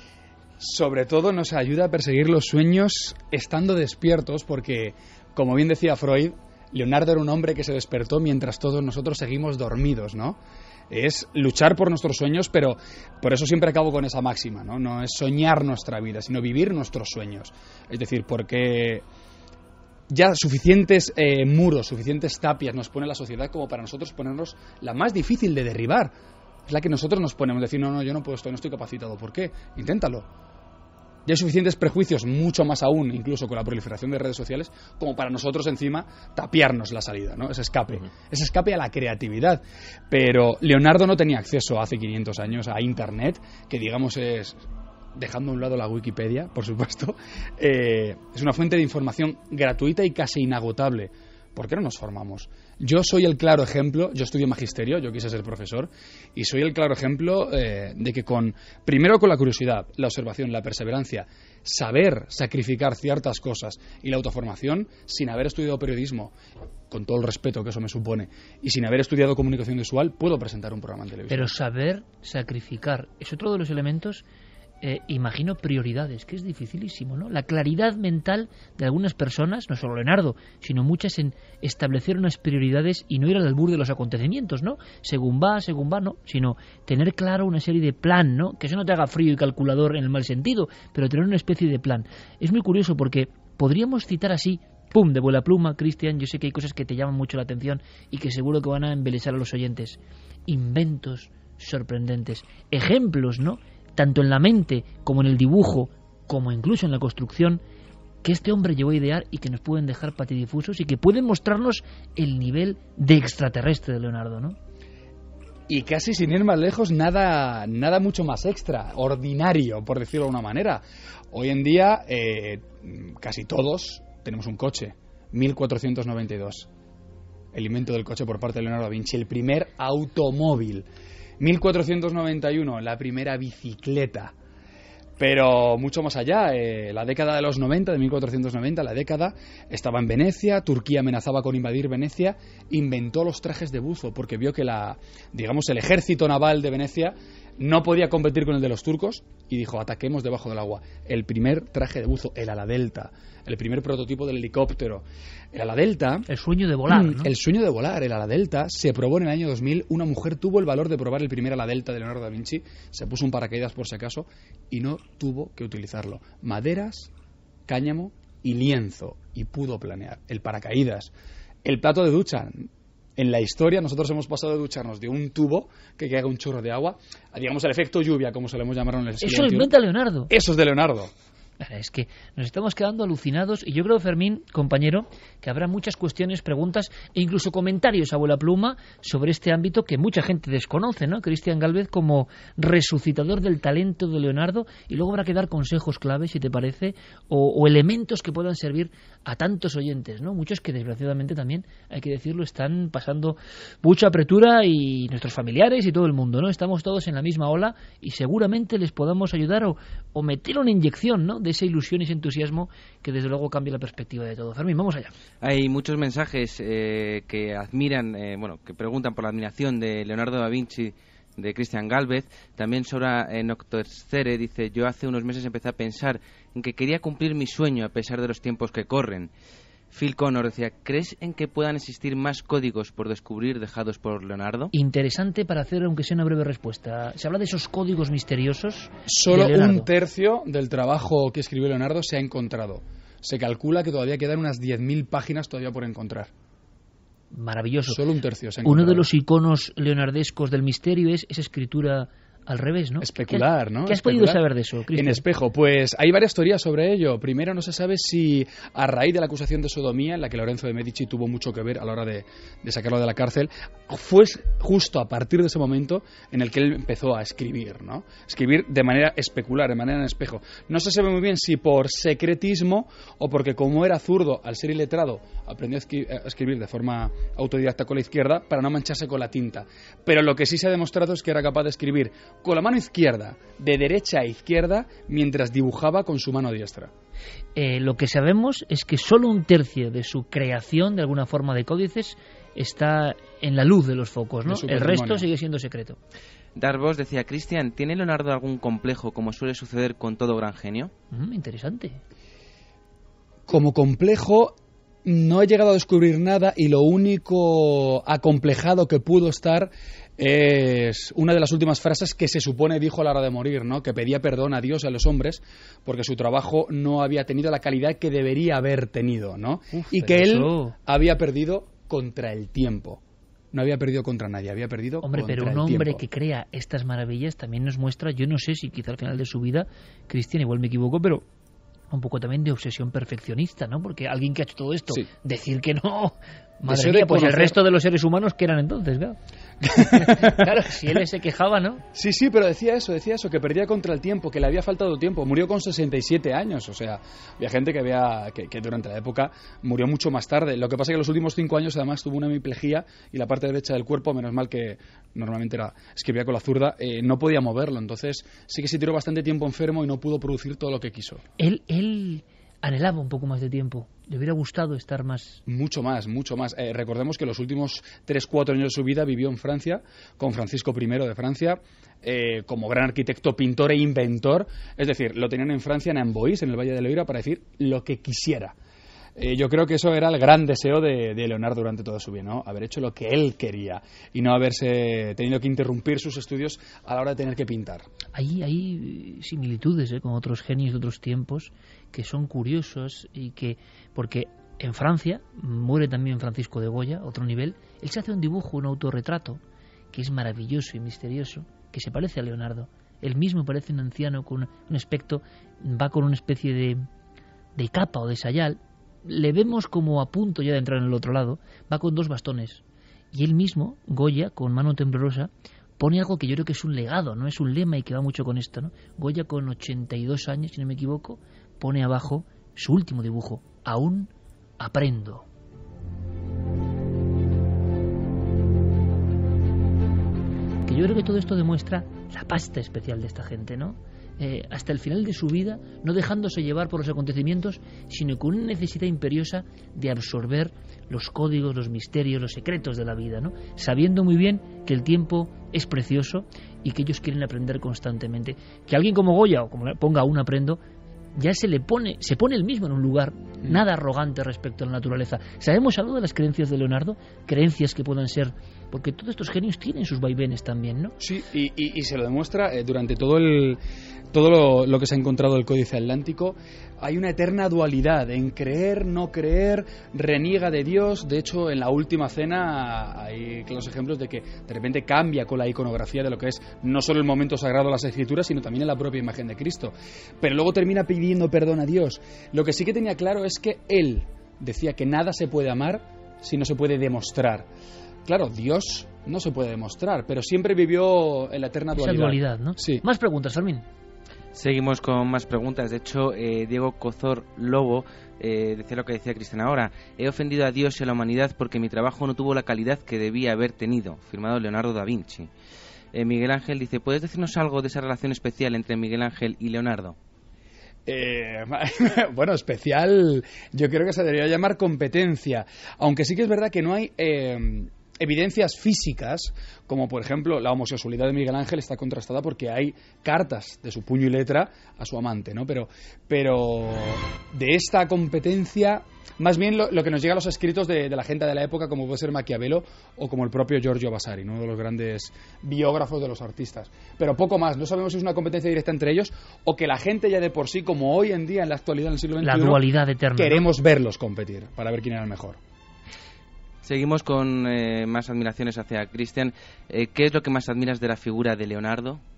Sobre todo nos ayuda a perseguir los sueños estando despiertos, porque, como bien decía Freud, Leonardo era un hombre que se despertó mientras todos nosotros seguimos dormidos, ¿no? Es luchar por nuestros sueños, pero por eso siempre acabo con esa máxima, ¿no? No es soñar nuestra vida, sino vivir nuestros sueños. Es decir, porque ya suficientes eh, muros, suficientes tapias nos pone la sociedad como para nosotros ponernos la más difícil de derribar. Es la que nosotros nos ponemos, decir, no, no, yo no puedo esto, no estoy capacitado. ¿Por qué? Inténtalo. Ya hay suficientes prejuicios, mucho más aún, incluso con la proliferación de redes sociales, como para nosotros encima tapiarnos la salida, ¿no? Ese escape, uh-huh. ese escape a la creatividad. Pero Leonardo no tenía acceso hace quinientos años a Internet, que digamos es, dejando a un lado la Wikipedia, por supuesto, eh, es una fuente de información gratuita y casi inagotable. ¿Por qué no nos formamos? Yo soy el claro ejemplo, yo estudio magisterio, yo quise ser profesor, y soy el claro ejemplo eh, de que con, primero con la curiosidad, la observación, la perseverancia, saber sacrificar ciertas cosas y la autoformación, sin haber estudiado periodismo, con todo el respeto que eso me supone, y sin haber estudiado comunicación visual, puedo presentar un programa en televisión. Pero saber sacrificar es otro de los elementos. Eh, imagino prioridades, que es dificilísimo, ¿no? La claridad mental de algunas personas, no solo Leonardo, sino muchas, en establecer unas prioridades y no ir al albur de los acontecimientos, ¿no? Según va, según va, no, sino tener claro una serie de plan, ¿no? Que eso no te haga frío y calculador en el mal sentido, pero tener una especie de plan. Es muy curioso porque podríamos citar así, pum, de vuela pluma, Cristian, yo sé que hay cosas que te llaman mucho la atención y que seguro que van a embelesar a los oyentes. Inventos sorprendentes, ejemplos, ¿no? Tanto en la mente como en el dibujo, como incluso en la construcción, que este hombre llegó a idear y que nos pueden dejar patidifusos y que pueden mostrarnos el nivel de extraterrestre de Leonardo, ¿no? Y casi sin ir más lejos, nada, nada mucho más extra, ordinario, por decirlo de una manera. Hoy en día, eh, casi todos tenemos un coche, mil cuatrocientos noventa y dos. El invento del coche por parte de Leonardo da Vinci, el primer automóvil. mil cuatrocientos noventa y uno, la primera bicicleta. Pero mucho más allá, eh, la década de los noventa, de mil cuatrocientos noventa, la década, estaba en Venecia, Turquía amenazaba con invadir Venecia, inventó los trajes de buzo, porque vio que la, digamos, el ejército naval de Venecia no podía competir con el de los turcos, y dijo, ataquemos debajo del agua. El primer traje de buzo, el ala delta, el primer prototipo del helicóptero. El ala delta... El sueño de volar, ¿no? El sueño de volar, el ala delta, se probó en el año dos mil. Una mujer tuvo el valor de probar el primer ala delta de Leonardo da Vinci, se puso un paracaídas por si acaso, y no tuvo que utilizarlo. Maderas, cáñamo y lienzo, y pudo planear. El paracaídas, el plato de ducha. En la historia nosotros hemos pasado de ducharnos de un tubo que caiga un chorro de agua a, digamos, el efecto lluvia, como solemos llamarlo en el siglo Eso lo inventa Leonardo. Eso es de Leonardo. Es que nos estamos quedando alucinados y yo creo, Fermín, compañero, que habrá muchas cuestiones, preguntas e incluso comentarios a vuela pluma sobre este ámbito que mucha gente desconoce, ¿no? Cristian Gálvez como resucitador del talento de Leonardo, y luego habrá que dar consejos claves, si te parece, o, o elementos que puedan servir a tantos oyentes, ¿no? Muchos que desgraciadamente también, hay que decirlo, están pasando mucha apretura, y nuestros familiares y todo el mundo, ¿no? Estamos todos en la misma ola y seguramente les podamos ayudar o, o meter una inyección, ¿no? De esa ilusión y ese entusiasmo que desde luego cambia la perspectiva de todo. Fermín, vamos allá. Hay muchos mensajes eh, que admiran, eh, bueno, que preguntan por la admiración de Leonardo da Vinci, de Cristian Gálvez. También Sora eh, Noctoscere dice, yo hace unos meses empecé a pensar en que quería cumplir mi sueño a pesar de los tiempos que corren. Phil Connor decía, ¿crees en que puedan existir más códigos por descubrir dejados por Leonardo? Interesante para hacer, aunque sea una breve respuesta. Se habla de esos códigos misteriosos. Solo un tercio del trabajo que escribió Leonardo se ha encontrado. Se calcula que todavía quedan unas diez mil páginas todavía por encontrar. Maravilloso. Solo un tercio se ha encontrado. Uno de los iconos leonardescos del misterio es esa escritura al revés, ¿no? Especular, ¿Qué, ¿no? ¿Qué has Especular. podido saber de eso, Cristian? En Espejo, pues hay varias teorías sobre ello. Primero, no se sabe si a raíz de la acusación de sodomía, en la que Lorenzo de Medici tuvo mucho que ver a la hora de, de sacarlo de la cárcel, fue justo a partir de ese momento en el que él empezó a escribir, ¿no? Escribir de manera especular, de manera en espejo. No se sabe muy bien si por secretismo o porque, como era zurdo, al ser iletrado, aprendió a escribir de forma autodidacta con la izquierda para no mancharse con la tinta. Pero lo que sí se ha demostrado es que era capaz de escribir con la mano izquierda, de derecha a izquierda, mientras dibujaba con su mano diestra. Eh, lo que sabemos es que solo un tercio de su creación, de alguna forma, de códices, está en la luz de los focos, ¿no? El resto sigue siendo secreto. Darvos decía, Cristian, ¿tiene Leonardo algún complejo, como suele suceder con todo gran genio? Mm, interesante. Como complejo, no he llegado a descubrir nada, y lo único acomplejado que pudo estar es una de las últimas frases que se supone dijo a la hora de morir, ¿no? Que pedía perdón a Dios y a los hombres porque su trabajo no había tenido la calidad que debería haber tenido, ¿no? Uf, y que él eso... había perdido contra el tiempo. No había perdido contra nadie, había perdido hombre, contra el tiempo. tiempo. Hombre, pero un hombre que crea estas maravillas también nos muestra, yo no sé si quizá al final de su vida, Cristian, igual me equivoco, pero un poco también de obsesión perfeccionista, ¿no? Porque alguien que ha hecho todo esto, sí. decir que no... Madre mía, pues conocer... el resto de los seres humanos que eran entonces, claro. Claro, si él se quejaba, ¿no? Sí, sí, pero decía eso, decía eso, que perdía contra el tiempo, que le había faltado tiempo. Murió con sesenta y siete años, o sea, había gente que había que, que durante la época murió mucho más tarde. Lo que pasa es que los últimos cinco años además tuvo una hemiplegia y la parte derecha del cuerpo, menos mal que normalmente era escribía con la zurda, eh, no podía moverlo. Entonces sí que se tiró bastante tiempo enfermo y no pudo producir todo lo que quiso. Él... él... anhelaba un poco más de tiempo. Le hubiera gustado estar más... Mucho más, mucho más. Eh, recordemos que los últimos tres cuatro años de su vida vivió en Francia, con Francisco primero de Francia, eh, como gran arquitecto, pintor e inventor. Es decir, lo tenían en Francia, en Amboise, en el Valle de Loira, para decir lo que quisiera. Eh, yo creo que eso era el gran deseo de, de Leonardo durante toda su vida, ¿no? Haber hecho lo que él quería y no haberse tenido que interrumpir sus estudios a la hora de tener que pintar. Hay, hay similitudes ¿eh? con otros genios de otros tiempos que son curiosos y que, porque en Francia muere también Francisco de Goya, otro nivel, él se hace un dibujo, un autorretrato que es maravilloso y misterioso, que se parece a Leonardo. Él mismo parece un anciano con un aspecto, va con una especie de, de capa o de sayal. Le vemos como a punto ya de entrar en el otro lado, va con dos bastones. Y él mismo, Goya, con mano temblorosa, pone algo que yo creo que es un legado, no es un lema y que va mucho con esto, ¿no? Goya, con ochenta y dos años, si no me equivoco, pone abajo su último dibujo, aún aprendo. Que yo creo que todo esto demuestra la pasta especial de esta gente, ¿no? Eh, hasta el final de su vida, no dejándose llevar por los acontecimientos, sino con una necesidad imperiosa de absorber los códigos, los misterios, los secretos de la vida, ¿no? Sabiendo muy bien que el tiempo es precioso y que ellos quieren aprender constantemente. Que alguien como Goya, o como ponga aún aprendo, ya se le pone, se pone él mismo en un lugar nada arrogante respecto a la naturaleza. ¿Sabemos algo de las creencias de Leonardo? Creencias que puedan ser... Porque todos estos genios tienen sus vaivenes también, ¿no? Sí, y, y, y se lo demuestra eh, durante todo el todo lo, lo que se ha encontrado del Códice Atlántico. Hay una eterna dualidad en creer, no creer, reniega de Dios. De hecho, en la Última Cena hay claros ejemplos de que de repente cambia con la iconografía de lo que es no solo el momento sagrado de las Escrituras, sino también en la propia imagen de Cristo. Pero luego termina pidiendo perdón a Dios. Lo que sí que tenía claro es que él decía que nada se puede amar si no se puede demostrar. Claro, Dios no se puede demostrar, pero siempre vivió en la eterna dualidad. Esa dualidad, ¿no? Sí. Más preguntas, Fermín. Seguimos con más preguntas. De hecho, eh, Diego Cozor Lobo eh, decía lo que decía Cristian ahora. He ofendido a Dios y a la humanidad porque mi trabajo no tuvo la calidad que debía haber tenido. Firmado Leonardo da Vinci. Eh, Miguel Ángel dice, ¿puedes decirnos algo de esa relación especial entre Miguel Ángel y Leonardo? Eh, bueno, especial, yo creo que se debería llamar competencia. Aunque sí que es verdad que no hay... Eh, evidencias físicas, como por ejemplo la homosexualidad de Miguel Ángel está contrastada porque hay cartas de su puño y letra a su amante, ¿no? Pero, pero de esta competencia, más bien lo, lo que nos llega a los escritos de, de la gente de la época, como puede ser Maquiavelo o como el propio Giorgio Vasari, ¿no? Uno de los grandes biógrafos de los artistas. Pero poco más, no sabemos si es una competencia directa entre ellos o que la gente ya de por sí, como hoy en día en la actualidad en el siglo veintiuno, la dualidad eterna, queremos ¿no? verlos competir para ver quién era el mejor. Seguimos con eh, más admiraciones hacia Cristian. Eh, ¿Qué es lo que más admiras de la figura de Leonardo?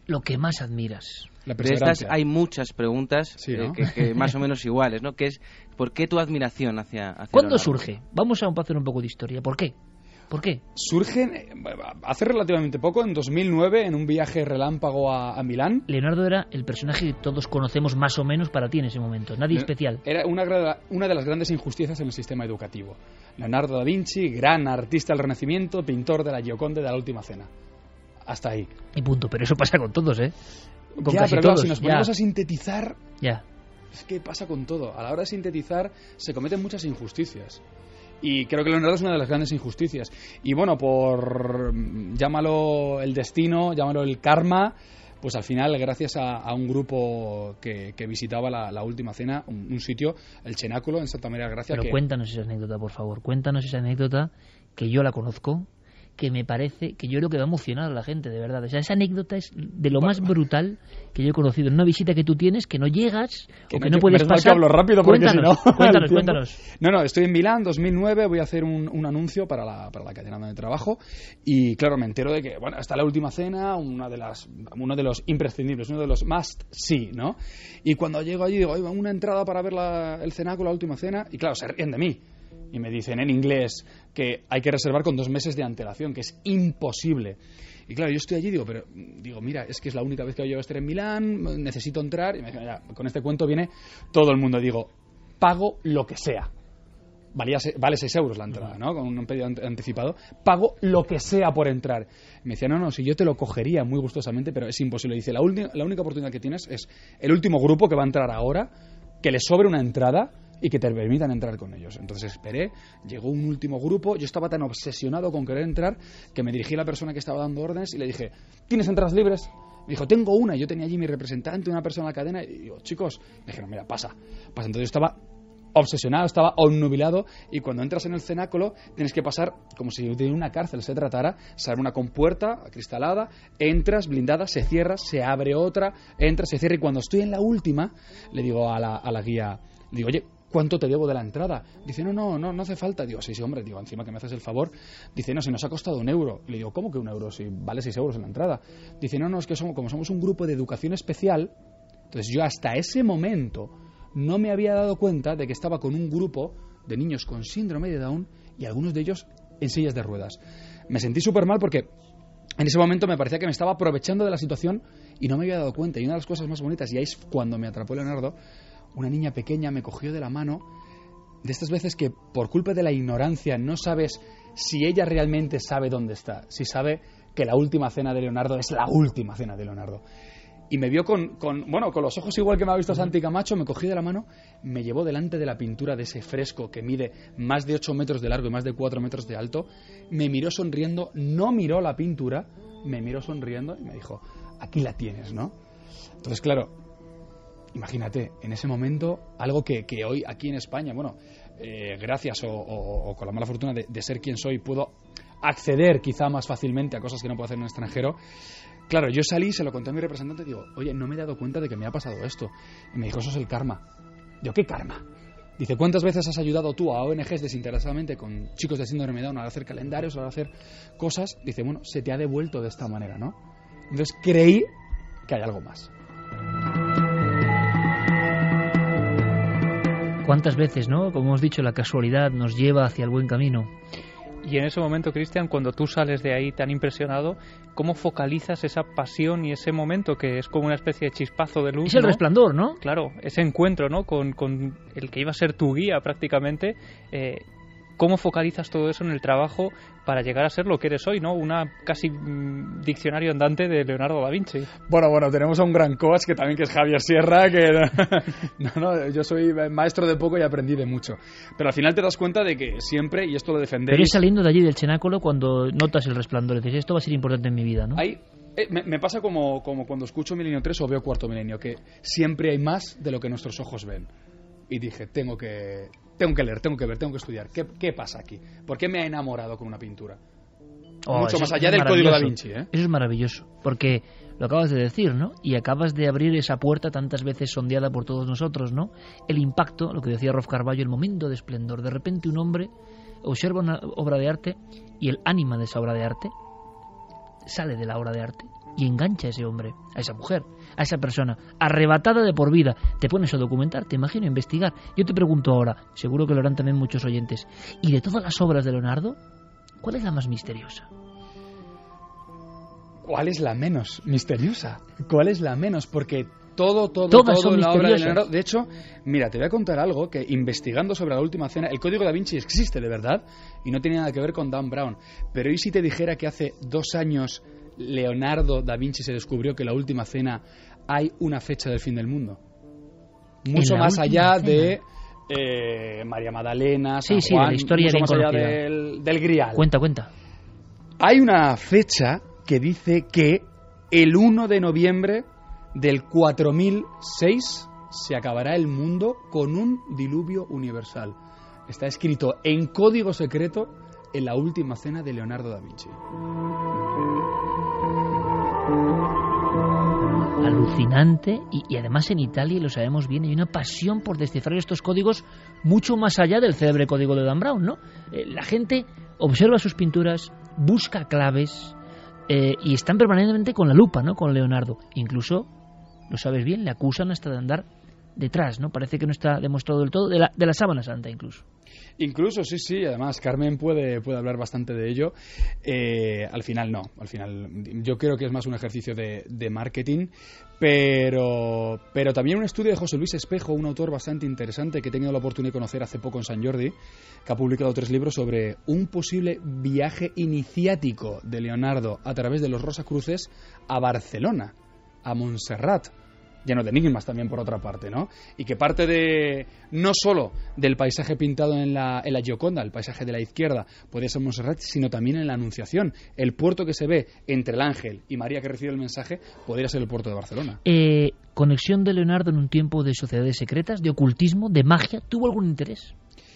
lo que más admiras? La De estas hay muchas preguntas sí, ¿no? eh, ¿no? que, que más o menos iguales, ¿no? Que es, ¿por qué tu admiración hacia, hacia ¿Cuándo Leonardo? surge? Vamos a hacer un poco de historia. ¿Por qué? ¿Por qué? Surgen eh, hace relativamente poco, en dos mil nueve, en un viaje relámpago a, a Milán. Leonardo era el personaje que todos conocemos más o menos para ti en ese momento. Nadie especial. Era una, gra- una de las grandes injusticias en el sistema educativo. Leonardo da Vinci, gran artista del Renacimiento, pintor de la Gioconda de la Última Cena. Hasta ahí. Y punto. Pero eso pasa con todos, ¿eh? Con ya, casi pero claro, todos. si nos ya. ponemos a sintetizar, Ya. es que pasa con todo. A la hora de sintetizar se cometen muchas injusticias. Y creo que Leonardo es una de las grandes injusticias. Y bueno, por... llámalo el destino, llámalo el karma, pues al final, gracias a, a un grupo que, que visitaba la, la Última Cena, un, un sitio, el Cenáculo, en Santa María de Gracia... Pero que... cuéntanos esa anécdota, por favor. Cuéntanos esa anécdota, que yo la conozco, que me parece, que yo creo que va a emocionar a la gente, de verdad. O sea, esa anécdota es de lo más brutal que yo he conocido. En una visita que tú tienes, que no llegas, que o no, que no puedes menos mal pasar. que hablo rápido porque cuéntanos, si no, cuéntanos, el cuéntanos. No, no, estoy en Milán, dos mil nueve, voy a hacer un, un anuncio para la, para la cadena de trabajo y claro, me entero de que, bueno, está la Última Cena, una de las, uno de los imprescindibles, uno de los must see, ¿no? Y cuando llego allí digo, oye, una entrada para ver la, el cenáculo, la Última Cena, y claro, se ríen de mí. Y me dicen en inglés que hay que reservar con dos meses de antelación, que es imposible. Y claro, yo estoy allí y digo, pero digo, mira, es que es la única vez que yo voy a estar en Milán, necesito entrar. Y me dicen, ya, con este cuento viene todo el mundo. Digo, pago lo que sea. Valía, vale seis euros la entrada, ¿no? Con un pedido anticipado. Pago lo que sea por entrar. Y me decía, no, no, si yo te lo cogería muy gustosamente, pero es imposible. Dice, la, ulti- la única oportunidad que tienes es el último grupo que va a entrar ahora, que le sobre una entrada y que te permitan entrar con ellos. Entonces esperé, llegó un último grupo, yo estaba tan obsesionado con querer entrar que me dirigí a la persona que estaba dando órdenes y le dije, ¿tienes entradas libres? Me dijo, tengo una. Yo tenía allí mi representante, una persona en la cadena, y digo, chicos, me dijeron, mira, pasa, pasa. Entonces yo estaba obsesionado, estaba obnubilado, y cuando entras en el cenáculo tienes que pasar como si de una cárcel se tratara, sale una compuerta acristalada, entras, blindada, se cierra, se abre otra, entras, se cierra, y cuando estoy en la última le digo a la, a la guía, le digo, oye, ¿cuánto te debo de la entrada? Dice, no, no, no, no hace falta. Digo, sí, sí, hombre, digo, encima que me haces el favor. Dice, no, si nos ha costado un euro. Le digo, ¿cómo que un euro? Si vale seis euros en la entrada. Dice, no, no, es que somos, como somos un grupo de educación especial, entonces yo hasta ese momento no me había dado cuenta de que estaba con un grupo de niños con síndrome de Down y algunos de ellos en sillas de ruedas. Me sentí súper mal porque en ese momento me parecía que me estaba aprovechando de la situación y no me había dado cuenta. Y una de las cosas más bonitas, y ahí es cuando me atrapó Leonardo, una niña pequeña me cogió de la mano, de estas veces que por culpa de la ignorancia no sabes si ella realmente sabe dónde está, si sabe que la Última Cena de Leonardo es la Última Cena de Leonardo. Y me vio con, con, bueno, con los ojos igual que me ha visto Santi Camacho, me cogió de la mano, me llevó delante de la pintura de ese fresco que mide más de ocho metros de largo y más de cuatro metros de alto, me miró sonriendo, no miró la pintura, me miró sonriendo y me dijo, aquí la tienes, ¿no? Entonces, claro, imagínate, en ese momento, algo que, que hoy aquí en España, bueno, eh, gracias o, o, o con la mala fortuna de, de ser quien soy, puedo acceder quizá más fácilmente a cosas que no puedo hacer en el extranjero. Claro, yo salí, se lo conté a mi representante y digo, oye, no me he dado cuenta de que me ha pasado esto. Y me dijo, eso es el karma. Yo, ¿qué karma? Dice, ¿cuántas veces has ayudado tú a O N Ges desinteresadamente con chicos de síndrome de Down a hacer calendarios, a hacer cosas? Dice, bueno, se te ha devuelto de esta manera, ¿no? Entonces creí que hay algo más. ¿Cuántas veces, no? Como hemos dicho, la casualidad nos lleva hacia el buen camino. Y en ese momento, Cristian, cuando tú sales de ahí tan impresionado, ¿cómo focalizas esa pasión y ese momento que es como una especie de chispazo de luz? Es el ¿no? resplandor, ¿no? Claro, ese encuentro, ¿no? Con, con el que iba a ser tu guía prácticamente. Eh, ¿Cómo focalizas todo eso en el trabajo para llegar a ser lo que eres hoy, ¿no? Una casi mm, diccionario andante de Leonardo da Vinci. Bueno, bueno, tenemos a un gran coach que también que es Javier Sierra, que no, no, yo soy maestro de poco y aprendí de mucho. Pero al final te das cuenta de que siempre, y esto lo defendéis... Pero es saliendo de allí del cenáculo cuando notas el resplandor, dices, esto va a ser importante en mi vida, ¿no? Hay, eh, me, me pasa como, como cuando escucho Milenio tres o veo Cuarto Milenio, que siempre hay más de lo que nuestros ojos ven. Y dije, tengo que... Tengo que leer, tengo que ver, tengo que estudiar. ¿Qué, qué pasa aquí? ¿Por qué me ha enamorado con una pintura? Oh, Mucho eso, más allá eso del código da Vinci, ¿eh? Eso es maravilloso, porque lo acabas de decir, ¿no? Y acabas de abrir esa puerta tantas veces sondeada por todos nosotros, ¿no? El impacto, lo que decía Rolf Carballo, el momento de esplendor. De repente un hombre observa una obra de arte y el ánima de esa obra de arte sale de la obra de arte y engancha a ese hombre, a esa mujer, a esa persona, arrebatada de por vida. Te pones a documentar, te imagino, a investigar. Yo te pregunto ahora, seguro que lo harán también muchos oyentes, ¿y de todas las obras de Leonardo, cuál es la más misteriosa? ¿Cuál es la menos misteriosa? ¿Cuál es la menos? Porque todo, todo, Todas todo son en la obra de misteriosas. Leonardo... De hecho, mira, te voy a contar algo que investigando sobre la última cena, el Código da Vinci existe de verdad y no tiene nada que ver con Dan Brown. Pero ¿y si te dijera que hace dos años Leonardo da Vinci se descubrió que en la última cena hay una fecha del fin del mundo? Mucho más allá cena. de eh, María Magdalena, San sí, sí, Juan, de la historia mucho bien más allá conocida. del, del Grial. Cuenta, cuenta. Hay una fecha que dice que el uno de noviembre del cuatro mil seis se acabará el mundo con un diluvio universal. Está escrito en código secreto en la última cena de Leonardo da Vinci. Alucinante, y, y además en Italia, y lo sabemos bien, hay una pasión por descifrar estos códigos mucho más allá del célebre código de Dan Brown, ¿no? Eh, la gente observa sus pinturas, busca claves eh, y están permanentemente con la lupa, ¿no? Con Leonardo. Incluso, lo sabes bien, le acusan hasta de andar detrás, ¿no? Parece que no está demostrado del todo, de la, de la sábana santa incluso. Incluso, sí, sí, además Carmen puede, puede hablar bastante de ello. Eh, al final no, al final yo creo que es más un ejercicio de, de marketing, pero, pero también un estudio de José Luis Espejo, un autor bastante interesante que he tenido la oportunidad de conocer hace poco en San Jordi, que ha publicado tres libros sobre un posible viaje iniciático de Leonardo a través de los Rosacruces a Barcelona, a Montserrat. Lleno de enigmas también por otra parte, ¿no? Y que parte de, no solo del paisaje pintado en la, en la Gioconda, el paisaje de la izquierda, podría ser Montserrat, sino también en la Anunciación. El puerto que se ve entre el ángel y María que recibe el mensaje podría ser el puerto de Barcelona. Eh, ¿Conexión de Leonardo en un tiempo de sociedades secretas, de ocultismo, de magia? ¿Tuvo algún interés?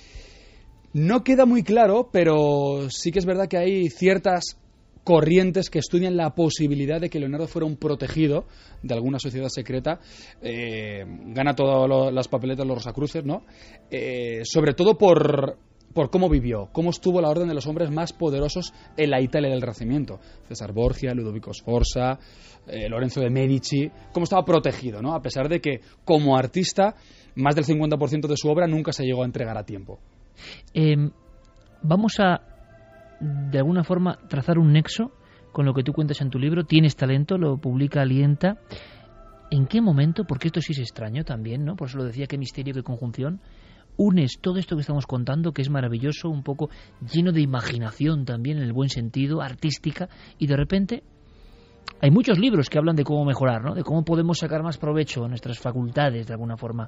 No queda muy claro, pero sí que es verdad que hay ciertas corrientes que estudian la posibilidad de que Leonardo fuera un protegido de alguna sociedad secreta. Eh, gana todas las papeletas los Rosacruces, ¿no? Eh, sobre todo por, por cómo vivió, cómo estuvo la orden de los hombres más poderosos en la Italia del Renacimiento. César Borgia, Ludovico Sforza, eh, Lorenzo de Medici, cómo estaba protegido, ¿no? A pesar de que como artista más del cincuenta por ciento de su obra nunca se llegó a entregar a tiempo. Eh, vamos a de alguna forma trazar un nexo con lo que tú cuentas en tu libro. Tienes talento, lo publica Alienta. ¿En qué momento, porque esto sí es extraño también, ¿no? Por eso lo decía, qué misterio, qué conjunción, unes todo esto que estamos contando, que es maravilloso, un poco lleno de imaginación también, en el buen sentido, artística, y de repente hay muchos libros que hablan de cómo mejorar, ¿no? De cómo podemos sacar más provecho a nuestras facultades de alguna forma.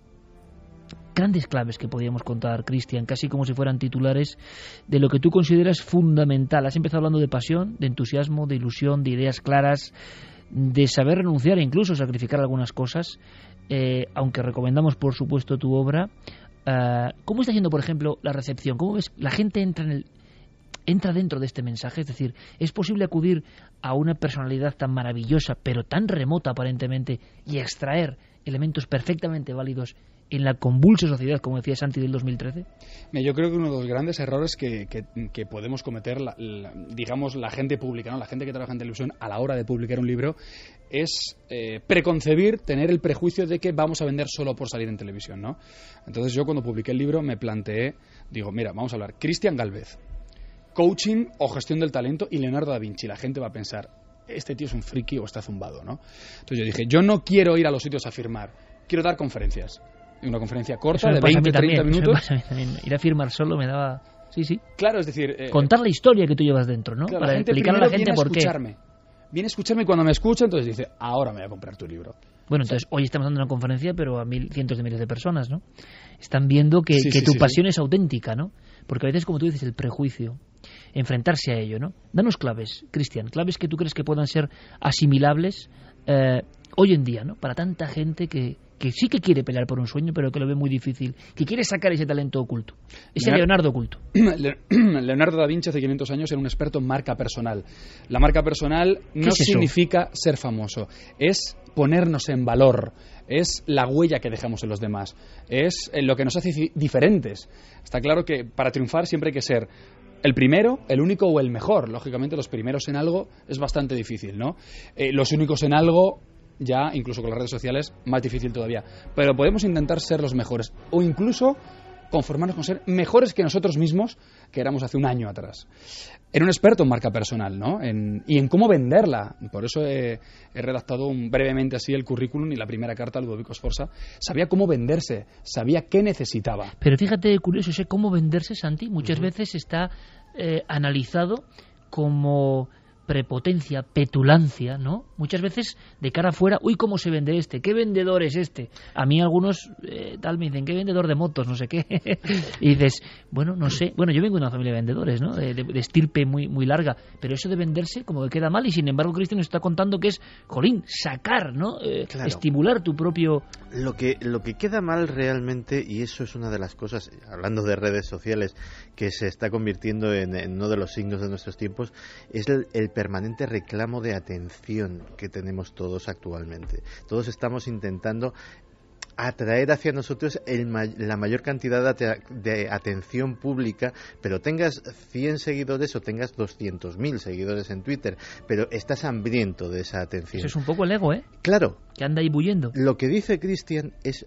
Grandes claves que podíamos contar, Cristian, casi como si fueran titulares de lo que tú consideras fundamental. Has empezado hablando de pasión, de entusiasmo, de ilusión, de ideas claras, de saber renunciar e incluso sacrificar algunas cosas, eh, aunque recomendamos, por supuesto, tu obra. Uh, ¿Cómo está yendo, por ejemplo, la recepción? ¿Cómo ves? La gente entra en el... entra dentro de este mensaje, es decir, ¿es posible acudir a una personalidad tan maravillosa, pero tan remota aparentemente, y extraer elementos perfectamente válidos en la convulsa sociedad, como decía Santi, del dos mil trece? Yo creo que uno de los grandes errores que, que, que podemos cometer, la, la, digamos, la gente pública, ¿no? La gente que trabaja en televisión a la hora de publicar un libro, es eh, preconcebir, tener el prejuicio de que vamos a vender solo por salir en televisión, ¿no? Entonces yo cuando publiqué el libro me planteé, digo, mira, vamos a hablar, Cristian Galvez, coaching o gestión del talento, y Leonardo da Vinci. La gente va a pensar, este tío es un friki o está zumbado, ¿no? Entonces yo dije, yo no quiero ir a los sitios a firmar, quiero dar conferencias. Una conferencia corta de veinte a treinta minutos. Ir a firmar solo me daba... Sí, sí. Claro, es decir... Eh, contar la historia que tú llevas dentro, ¿no? Claro, para la explicar a la gente por qué. Viene a escucharme y cuando me escucha, entonces dice, ahora me voy a comprar tu libro. Bueno, entonces hoy estamos dando una conferencia, pero a mil, cientos de miles de personas, ¿no? Están viendo que, sí, que sí, tu sí, pasión sí. es auténtica, ¿no? Porque a veces, como tú dices, el prejuicio, enfrentarse a ello, ¿no? Danos claves, Cristian, claves que tú crees que puedan ser asimilables eh, hoy en día, ¿no? Para tanta gente que... que sí que quiere pelear por un sueño, pero que lo ve muy difícil, que quiere sacar ese talento oculto, ese Leonardo, Leonardo oculto. Leonardo da Vinci hace quinientos años era un experto en marca personal. La marca personal no es significa ser famoso, es ponernos en valor, es la huella que dejamos en los demás, es lo que nos hace diferentes. Está claro que para triunfar siempre hay que ser el primero, el único o el mejor. Lógicamente, los primeros en algo es bastante difícil, ¿no? Eh, los únicos en algo, ya, incluso con las redes sociales, más difícil todavía. Pero podemos intentar ser los mejores. O incluso conformarnos con ser mejores que nosotros mismos, que éramos hace un año atrás. Era un experto en marca personal, ¿no? En, y en cómo venderla. Por eso he, he redactado un, brevemente así el currículum y la primera carta a Ludovico Sforza. Sabía cómo venderse, sabía qué necesitaba. Pero fíjate, curioso, sé cómo venderse, Santi. Muchas uh-huh. veces está eh, analizado como prepotencia, petulancia, ¿no? Muchas veces de cara afuera, uy, ¿cómo se vende este? ¿Qué vendedor es este? A mí algunos eh, tal me dicen, ¿qué vendedor de motos? No sé qué. Y dices, bueno, no sé. Bueno, yo vengo de una familia de vendedores, ¿no? De, de, de estirpe muy, muy larga. Pero eso de venderse como que queda mal y sin embargo Cristian nos está contando que es, jolín, sacar, ¿no? Eh, claro. Estimular tu propio... Lo que, lo que queda mal realmente, y eso es una de las cosas, hablando de redes sociales, que se está convirtiendo en, en uno de los signos de nuestros tiempos, es el, el permanente reclamo de atención que tenemos todos actualmente. Todos estamos intentando atraer hacia nosotros el, la mayor cantidad de, de atención pública, pero tengas cien seguidores o tengas doscientos mil seguidores en Twitter, pero estás hambriento de esa atención. Eso es un poco el ego, ¿eh? Claro. Que anda ahí bullendo. Lo que dice Cristian es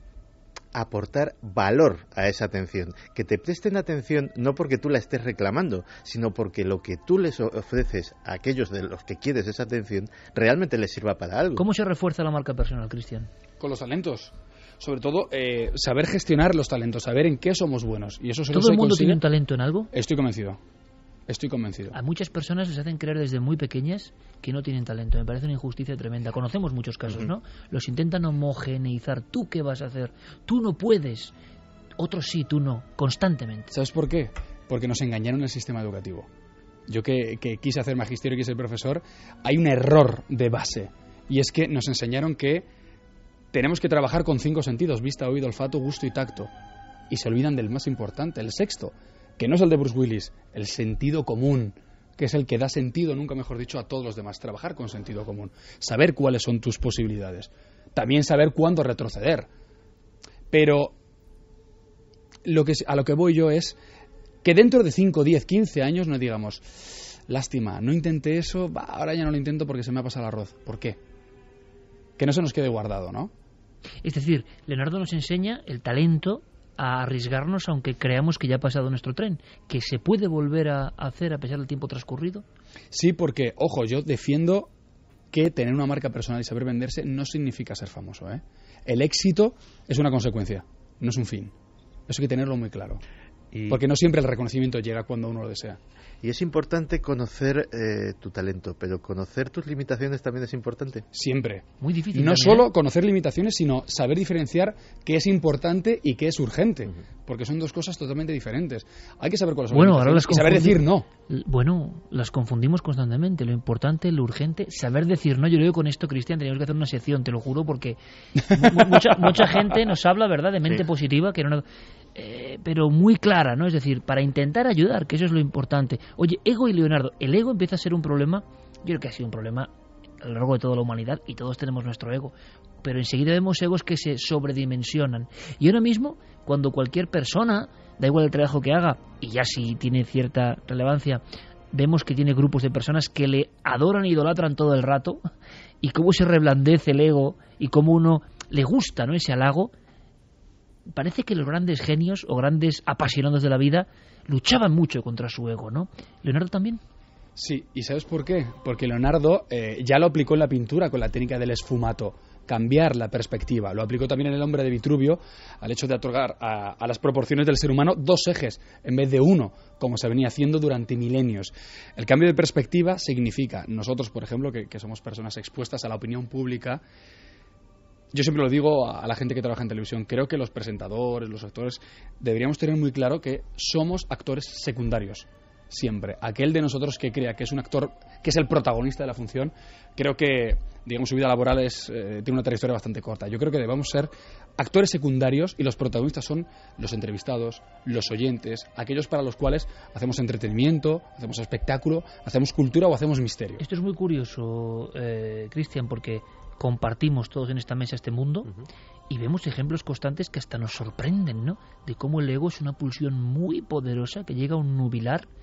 aportar valor a esa atención, que te presten atención no porque tú la estés reclamando, sino porque lo que tú les ofreces a aquellos de los que quieres esa atención realmente les sirva para algo. ¿Cómo se refuerza la marca personal, Cristian? Con los talentos. Sobre todo, eh, saber gestionar los talentos, saber en qué somos buenos. Y eso ¿Todo el mundo tiene un talento en algo? Estoy convencido. Estoy convencido. A muchas personas les hacen creer desde muy pequeñas que no tienen talento. Me parece una injusticia tremenda. Conocemos muchos casos, ¿no? Los intentan homogeneizar. ¿Tú qué vas a hacer? Tú no puedes. Otros sí, tú no. Constantemente. ¿Sabes por qué? Porque nos engañaron en el sistema educativo. Yo que, que quise hacer magisterio y quise ser profesor, hay un error de base. Y es que nos enseñaron que tenemos que trabajar con cinco sentidos: vista, oído, olfato, gusto y tacto. Y se olvidan del más importante, el sexto, que no es el de Bruce Willis, el sentido común, que es el que da sentido, nunca mejor dicho, a todos los demás. Trabajar con sentido común, saber cuáles son tus posibilidades, también saber cuándo retroceder. Pero lo que, a lo que voy yo es que dentro de cinco, diez, quince años no digamos, lástima, no intenté eso, bah, ahora ya no lo intento porque se me ha pasado el arroz. ¿Por qué? Que no se nos quede guardado, ¿no? Es decir, Leonardo nos enseña el talento a arriesgarnos aunque creamos que ya ha pasado nuestro tren, que se puede volver a hacer a pesar del tiempo transcurrido. Sí, porque, ojo, yo defiendo que tener una marca personal y saber venderse no significa ser famoso, ¿eh? El éxito es una consecuencia, no es un fin. Eso hay que tenerlo muy claro. Y... porque no siempre el reconocimiento llega cuando uno lo desea. Y es importante conocer eh, tu talento, pero conocer tus limitaciones también es importante. Siempre. Muy difícil. No también, solo ¿eh? conocer limitaciones, sino saber diferenciar qué es importante y qué es urgente, uh-huh. porque son dos cosas totalmente diferentes. Hay que saber cuáles son bueno, las ahora las y saber decir no. Bueno, las confundimos constantemente. Lo importante, lo urgente, saber decir no. Yo lo digo con esto, Cristian, tenemos que hacer una sección, te lo juro, porque mucha, mucha gente nos habla, ¿verdad?, de mente sí. positiva, que era una... Eh, pero muy clara, ¿no? Es decir, para intentar ayudar, que eso es lo importante. Oye, ego y Leonardo, el ego empieza a ser un problema, yo creo que ha sido un problema a lo largo de toda la humanidad y todos tenemos nuestro ego, pero enseguida vemos egos que se sobredimensionan. Y ahora mismo, cuando cualquier persona, da igual el trabajo que haga, y ya si tiene cierta relevancia, vemos que tiene grupos de personas que le adoran e idolatran todo el rato, y cómo se reblandece el ego, y cómo uno le gusta, ¿no?, ese halago. Parece que los grandes genios o grandes apasionados de la vida luchaban mucho contra su ego, ¿no? ¿Leonardo también? Sí, ¿y sabes por qué? Porque Leonardo eh, ya lo aplicó en la pintura con la técnica del esfumato, cambiar la perspectiva. Lo aplicó también en El hombre de Vitruvio, al hecho de otorgar a, a las proporciones del ser humano dos ejes en vez de uno, como se venía haciendo durante milenios. El cambio de perspectiva significa, nosotros, por ejemplo, que, que somos personas expuestas a la opinión pública, yo siempre lo digo a la gente que trabaja en televisión, creo que los presentadores, los actores, deberíamos tener muy claro que somos actores secundarios, siempre. Aquel de nosotros que crea que es un actor, que es el protagonista de la función, creo que, digamos, su vida laboral es, eh, tiene una trayectoria bastante corta. Yo creo que debemos ser actores secundarios y los protagonistas son los entrevistados, los oyentes, aquellos para los cuales hacemos entretenimiento, hacemos espectáculo, hacemos cultura o hacemos misterio. Esto es muy curioso, eh, Cristian, porque compartimos todos en esta mesa este mundo uh-huh. y vemos ejemplos constantes que hasta nos sorprenden, ¿no?, de cómo el ego es una pulsión muy poderosa que llega a un nubilar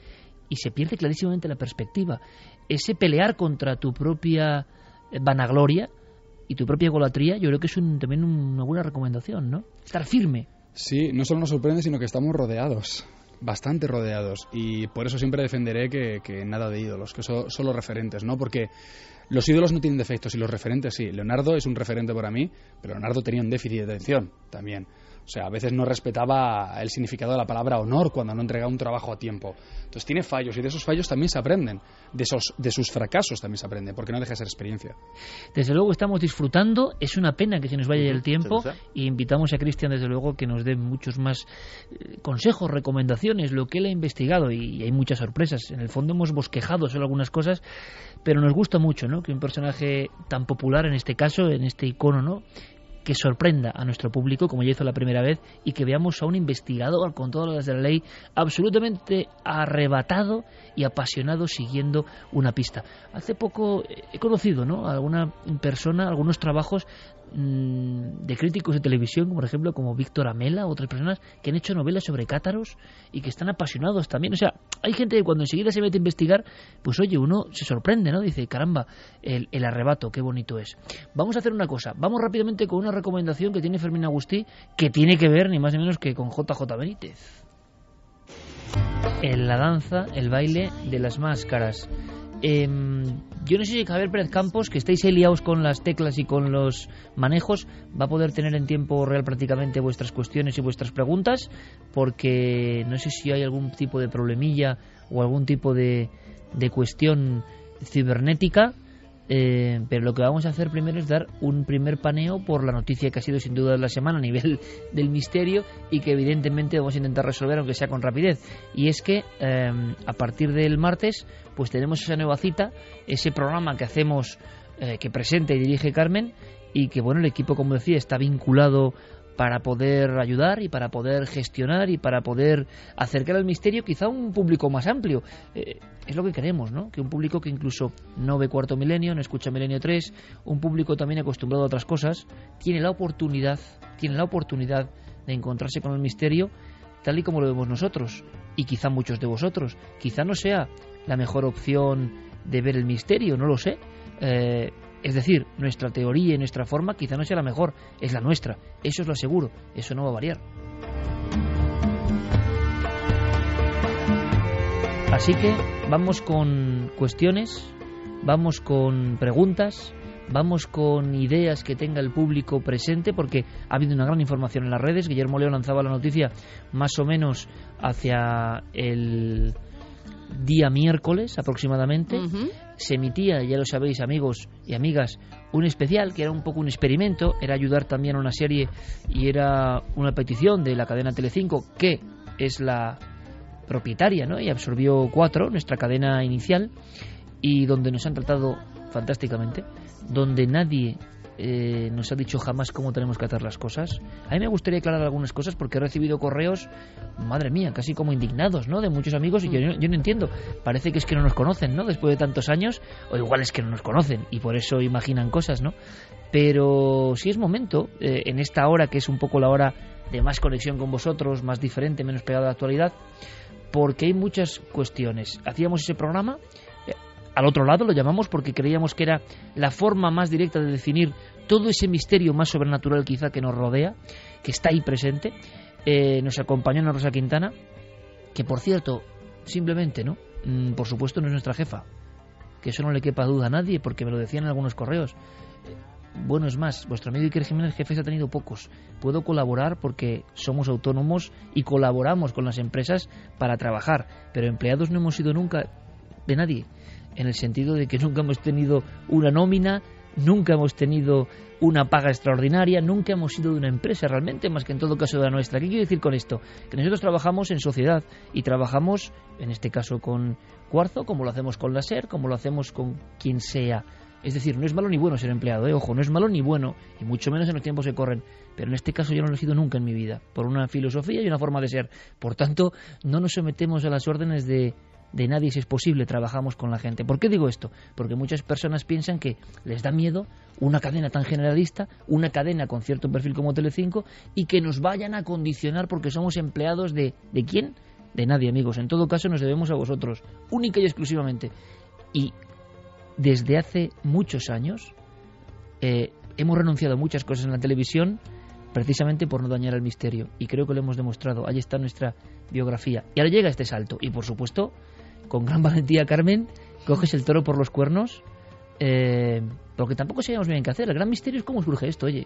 y se pierde clarísimamente la perspectiva. Ese pelear contra tu propia vanagloria y tu propia egolatría, yo creo que es un, también una buena recomendación, ¿no? Estar firme. Sí, no solo nos sorprende, sino que estamos rodeados, bastante rodeados, y por eso siempre defenderé que, que nada de ídolos, que son solo referentes, ¿no? Porque los ídolos no tienen defectos y los referentes sí. Leonardo es un referente para mí, pero Leonardo tenía un déficit de atención también. O sea, a veces no respetaba el significado de la palabra honor cuando no entregaba un trabajo a tiempo. Entonces tiene fallos, y de esos fallos también se aprenden. De esos de sus fracasos también se aprende, porque no deja de ser experiencia. Desde luego estamos disfrutando. Es una pena que se nos vaya el tiempo, y invitamos a Cristian, desde luego, que nos dé muchos más eh, consejos, recomendaciones, lo que él ha investigado, y hay muchas sorpresas. En el fondo hemos bosquejado solo algunas cosas, pero nos gusta mucho, ¿no?, que un personaje tan popular, en este caso, en este icono, ¿no?, que sorprenda a nuestro público, como ya hizo la primera vez, y que veamos a un investigador con todas las de la ley absolutamente arrebatado y apasionado siguiendo una pista. Hace poco he conocido, ¿no?, a alguna persona, algunos trabajos mmm, de críticos de televisión, por ejemplo, como Víctor Amela, otras personas que han hecho novelas sobre cátaros y que están apasionados también. O sea, hay gente que cuando enseguida se mete a investigar, pues oye, uno se sorprende, ¿no? Dice, caramba, el, el arrebato, qué bonito es. Vamos a hacer una cosa, vamos rápidamente con una recomendación que tiene Fermín Agustí, que tiene que ver ni más ni menos que con J J Benítez. En la danza, el baile de las máscaras. Eh, yo no sé si Javier Pérez Campos, que estáis ahí liados con las teclas y con los manejos, va a poder tener en tiempo real prácticamente vuestras cuestiones y vuestras preguntas, porque no sé si hay algún tipo de problemilla o algún tipo de, de cuestión cibernética. Eh, pero lo que vamos a hacer primero es dar un primer paneo por la noticia que ha sido sin duda de la semana a nivel del misterio, y que evidentemente vamos a intentar resolver, aunque sea con rapidez. Y es que eh, a partir del martes pues tenemos esa nueva cita, ese programa que hacemos, eh, que presenta y dirige Carmen, y que bueno, el equipo, como decía, está vinculado para poder ayudar y para poder gestionar y para poder acercar al misterio quizá a un público más amplio. Eh, es lo que queremos, ¿no? Que un público que incluso no ve Cuarto Milenio, no escucha Milenio tres, un público también acostumbrado a otras cosas, tiene la oportunidad, tiene la oportunidad de encontrarse con el misterio tal y como lo vemos nosotros, y quizá muchos de vosotros. Quizá no sea la mejor opción de ver el misterio, no lo sé. Eh, Es decir, nuestra teoría y nuestra forma quizá no sea la mejor, es la nuestra, eso os lo aseguro, eso no va a variar. Así que vamos con cuestiones, vamos con preguntas, vamos con ideas que tenga el público presente, porque ha habido una gran información en las redes. Guillermo León lanzaba la noticia más o menos hacia el día miércoles aproximadamente. Uh-huh. Se emitía, ya lo sabéis, amigos y amigas, un especial que era un poco un experimento, era ayudar también a una serie, y era una petición de la cadena Telecinco, que es la propietaria, ¿no?, y absorbió Cuatro, nuestra cadena inicial, y donde nos han tratado fantásticamente, donde nadie eh, nos ha dicho jamás cómo tenemos que hacer las cosas. A mí me gustaría aclarar algunas cosas, porque he recibido correos, madre mía, casi como indignados, ¿no?, de muchos amigos, y yo, yo no entiendo, parece que es que no nos conocen, ¿no?, después de tantos años, o igual es que no nos conocen y por eso imaginan cosas, ¿no? Pero sí es momento, eh, en esta hora que es un poco la hora de más conexión con vosotros, más diferente, menos pegada a la actualidad, porque hay muchas cuestiones. Hacíamos ese programa, eh, al otro lado lo llamamos porque creíamos que era la forma más directa de definir todo ese misterio más sobrenatural quizá que nos rodea, que está ahí presente. Eh, nos acompañó Ana Rosa Quintana, que por cierto, simplemente, ¿no?, mm, por supuesto no es nuestra jefa, que eso no le quepa duda a nadie, porque me lo decían en algunos correos. Bueno, es más, vuestro amigo Iker Jiménez, jefes, ha tenido pocos. Puedo colaborar porque somos autónomos y colaboramos con las empresas para trabajar, pero empleados no hemos sido nunca de nadie, en el sentido de que nunca hemos tenido una nómina, nunca hemos tenido una paga extraordinaria, nunca hemos sido de una empresa realmente, más que en todo caso de la nuestra. ¿Qué quiero decir con esto? Que nosotros trabajamos en sociedad, y trabajamos, en este caso con Cuarzo, como lo hacemos con la SER, como lo hacemos con quien sea. Es decir, no es malo ni bueno ser empleado, ¿eh? Ojo, no es malo ni bueno, y mucho menos en los tiempos que corren, pero en este caso yo no lo he sido nunca en mi vida, por una filosofía y una forma de ser. Por tanto, no nos sometemos a las órdenes de, de nadie si es posible, trabajamos con la gente. ¿Por qué digo esto? Porque muchas personas piensan que les da miedo una cadena tan generalista, una cadena con cierto perfil como Telecinco, y que nos vayan a condicionar porque somos empleados de... ¿de quién? de nadie, amigos. En todo caso nos debemos a vosotros, única y exclusivamente. Y desde hace muchos años eh, hemos renunciado a muchas cosas en la televisión precisamente por no dañar el misterio, y creo que lo hemos demostrado. Ahí está nuestra biografía, y ahora llega este salto, y por supuesto con gran valentía, Carmen, coges el toro por los cuernos, eh, porque tampoco sabíamos bien qué hacer. El gran misterio es cómo surge esto. Oye,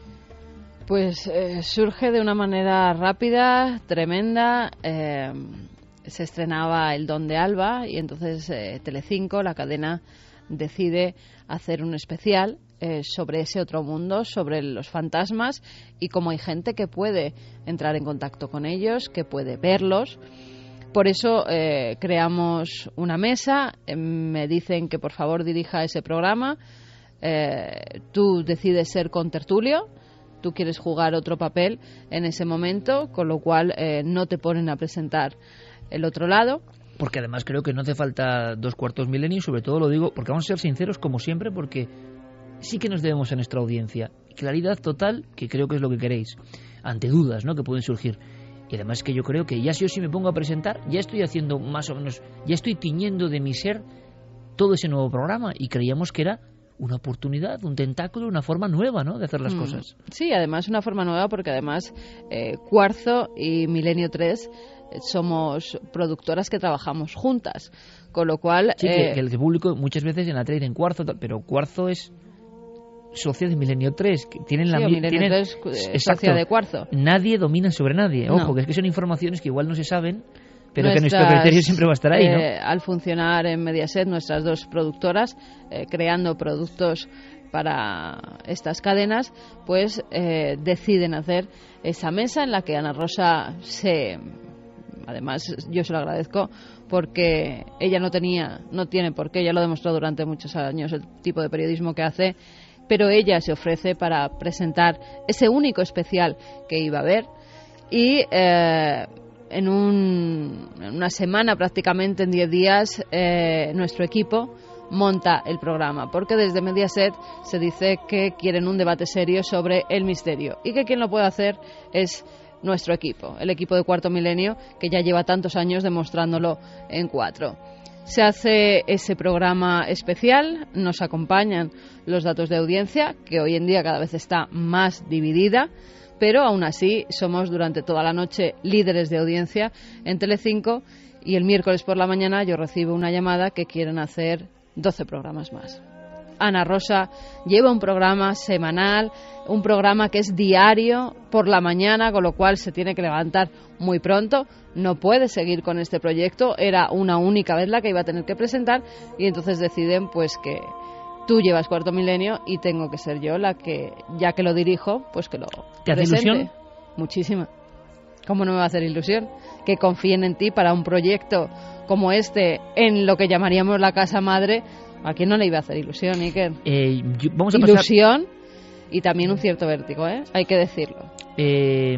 pues eh, surge de una manera rápida, tremenda. eh, se estrenaba El Don de Alba y entonces eh, Telecinco, la cadena, decide hacer un especial eh, sobre ese otro mundo, sobre los fantasmas, y cómo hay gente que puede entrar en contacto con ellos, que puede verlos. Por eso eh, creamos una mesa, eh, me dicen que por favor dirija ese programa, eh, tú decides ser contertulio, tú quieres jugar otro papel en ese momento, con lo cual eh, no te ponen a presentar el otro lado. Porque además creo que no hace falta dos cuartos milenio, sobre todo lo digo porque vamos a ser sinceros como siempre, porque sí que nos debemos a nuestra audiencia. Claridad total, que creo que es lo que queréis, ante dudas, ¿no?, que pueden surgir. Y además que yo creo que ya si yo sí me pongo a presentar, ya estoy haciendo más o menos, ya estoy tiñendo de mi ser todo ese nuevo programa, y creíamos que era una oportunidad, un tentáculo, una forma nueva, ¿no?, de hacer las mm. cosas. Sí, además una forma nueva porque además eh, Cuarzo y Milenio tres somos productoras que trabajamos juntas, con lo cual... Sí, eh, que, que el público muchas veces en la tele en Cuarzo, pero Cuarzo es socia de Milenio tres, que tienen sí, la Milenio tienen, tres es socia de Cuarzo. Nadie domina sobre nadie, ojo, no. que es que son informaciones que igual no se saben, pero Nuestras, que nuestro criterio siempre va a estar ahí, ¿no? Eh, al funcionar en Mediaset, nuestras dos productoras, eh, creando productos para estas cadenas, pues eh, deciden hacer esa mesa en la que Ana Rosa se... Además, yo se lo agradezco porque ella no tenía, no tiene por qué, ya lo ha demostrado durante muchos años el tipo de periodismo que hace, pero ella se ofrece para presentar ese único especial que iba a haber, y eh, en, un, en una semana, prácticamente en diez días, eh, nuestro equipo monta el programa, porque desde Mediaset se dice que quieren un debate serio sobre el misterio, y que quien lo puede hacer es nuestro equipo, el equipo de Cuarto Milenio, que ya lleva tantos años demostrándolo en Cuatro. Se hace ese programa especial, nos acompañan los datos de audiencia, que hoy en día cada vez está más dividida, pero aún así somos durante toda la noche líderes de audiencia en Telecinco, y el miércoles por la mañana yo recibo una llamada que quieren hacer doce programas más. Ana Rosa lleva un programa semanal, un programa que es diario por la mañana, con lo cual se tiene que levantar muy pronto. No puede seguir con este proyecto, era una única vez la que iba a tener que presentar, y entonces deciden pues que tú llevas Cuarto Milenio y tengo que ser yo la que, ya que lo dirijo, pues que lo ¿Te hace presente. ilusión? Muchísima. ¿Cómo no me va a hacer ilusión? Que confíen en ti para un proyecto como este, en lo que llamaríamos la casa madre. ¿A quién no le iba a hacer ilusión, Iker? Eh, yo, vamos a ilusión pasar... y también un cierto vértigo, ¿eh? Hay que decirlo. Eh,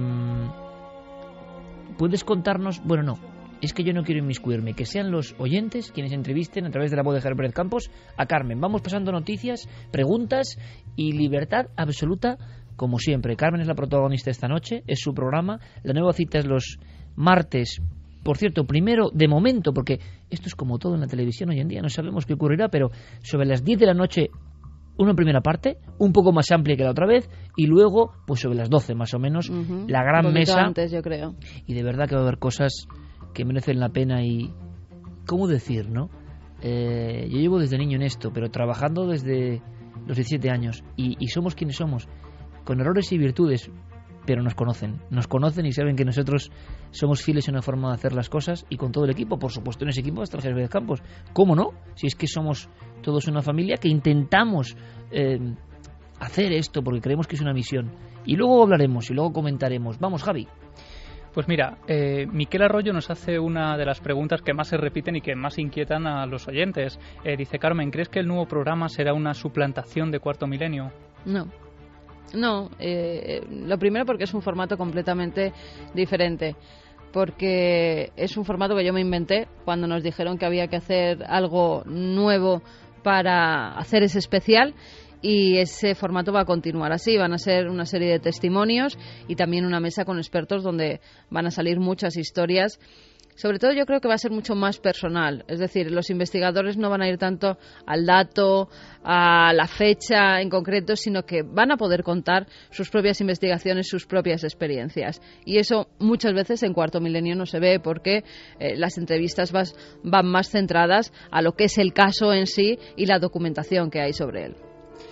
¿Puedes contarnos? Bueno, no, es que yo no quiero inmiscuirme. Que sean los oyentes quienes entrevisten a través de la voz de Herbert Campos a Carmen. Vamos pasando noticias, preguntas y libertad absoluta, como siempre. Carmen es la protagonista esta noche, es su programa. La nueva cita es los martes. Por cierto, primero, de momento, porque esto es como todo en la televisión hoy en día, no sabemos qué ocurrirá, pero sobre las diez de la noche, una primera parte, un poco más amplia que la otra vez, y luego, pues sobre las doce más o menos, uh-huh. la gran un mesa. Antes, yo creo. Y de verdad que va a haber cosas que merecen la pena y... ¿Cómo decir, no? Eh, yo llevo desde niño en esto, pero trabajando desde los diecisiete años, y, y somos quienes somos, con errores y virtudes, pero nos conocen, nos conocen y saben que nosotros somos fieles a una forma de hacer las cosas, y con todo el equipo, por supuesto en ese equipo hasta el jefe de Campos. ¿Cómo no? Si es que somos todos una familia que intentamos eh, hacer esto porque creemos que es una misión. Y luego hablaremos y luego comentaremos. Vamos, Javi. Pues mira, eh, Miquel Arroyo nos hace una de las preguntas que más se repiten y que más inquietan a los oyentes. Eh, dice, Carmen, ¿crees que el nuevo programa será una suplantación de Cuarto Milenio? No. No, eh, lo primero porque es un formato completamente diferente, porque es un formato que yo me inventé cuando nos dijeron que había que hacer algo nuevo para hacer ese especial, y ese formato va a continuar así. Van a ser una serie de testimonios y también una mesa con expertos donde van a salir muchas historias sobre todo yo creo que va a ser mucho más personal. Es decir, los investigadores no van a ir tanto al dato, a la fecha en concreto, sino que van a poder contar sus propias investigaciones, sus propias experiencias. Y eso muchas veces en Cuarto Milenio no se ve porque eh, las entrevistas vas, van más centradas a lo que es el caso en sí y la documentación que hay sobre él.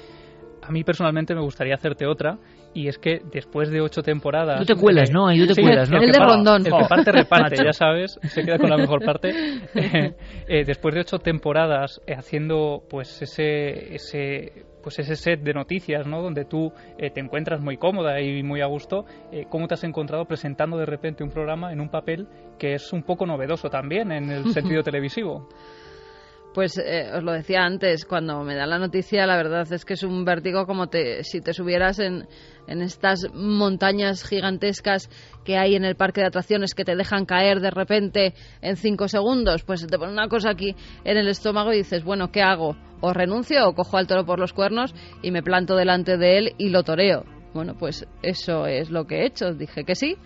A mí personalmente me gustaría hacerte otra, y es que después de ocho temporadas... Tú te cuelas, ¿no? Ahí tú te sí, cuelas, ¿no? El de Rondón. El que parte reparte, ya sabes, se queda con la mejor parte. Eh, eh, después de ocho temporadas eh, haciendo pues ese... ese pues ese set de noticias, ¿no? Donde tú eh, te encuentras muy cómoda y muy a gusto, eh, ¿cómo te has encontrado presentando de repente un programa en un papel que es un poco novedoso también en el sentido televisivo? Pues eh, os lo decía antes, cuando me da la noticia, la verdad es que es un vértigo como te, si te subieras en, en estas montañas gigantescas que hay en el parque de atracciones que te dejan caer de repente en cinco segundos. Pues te pone una cosa aquí en el estómago y dices, bueno, ¿qué hago? ¿O renuncio o cojo al toro por los cuernos y me planto delante de él y lo toreo? Bueno, pues eso es lo que he hecho. Dije que sí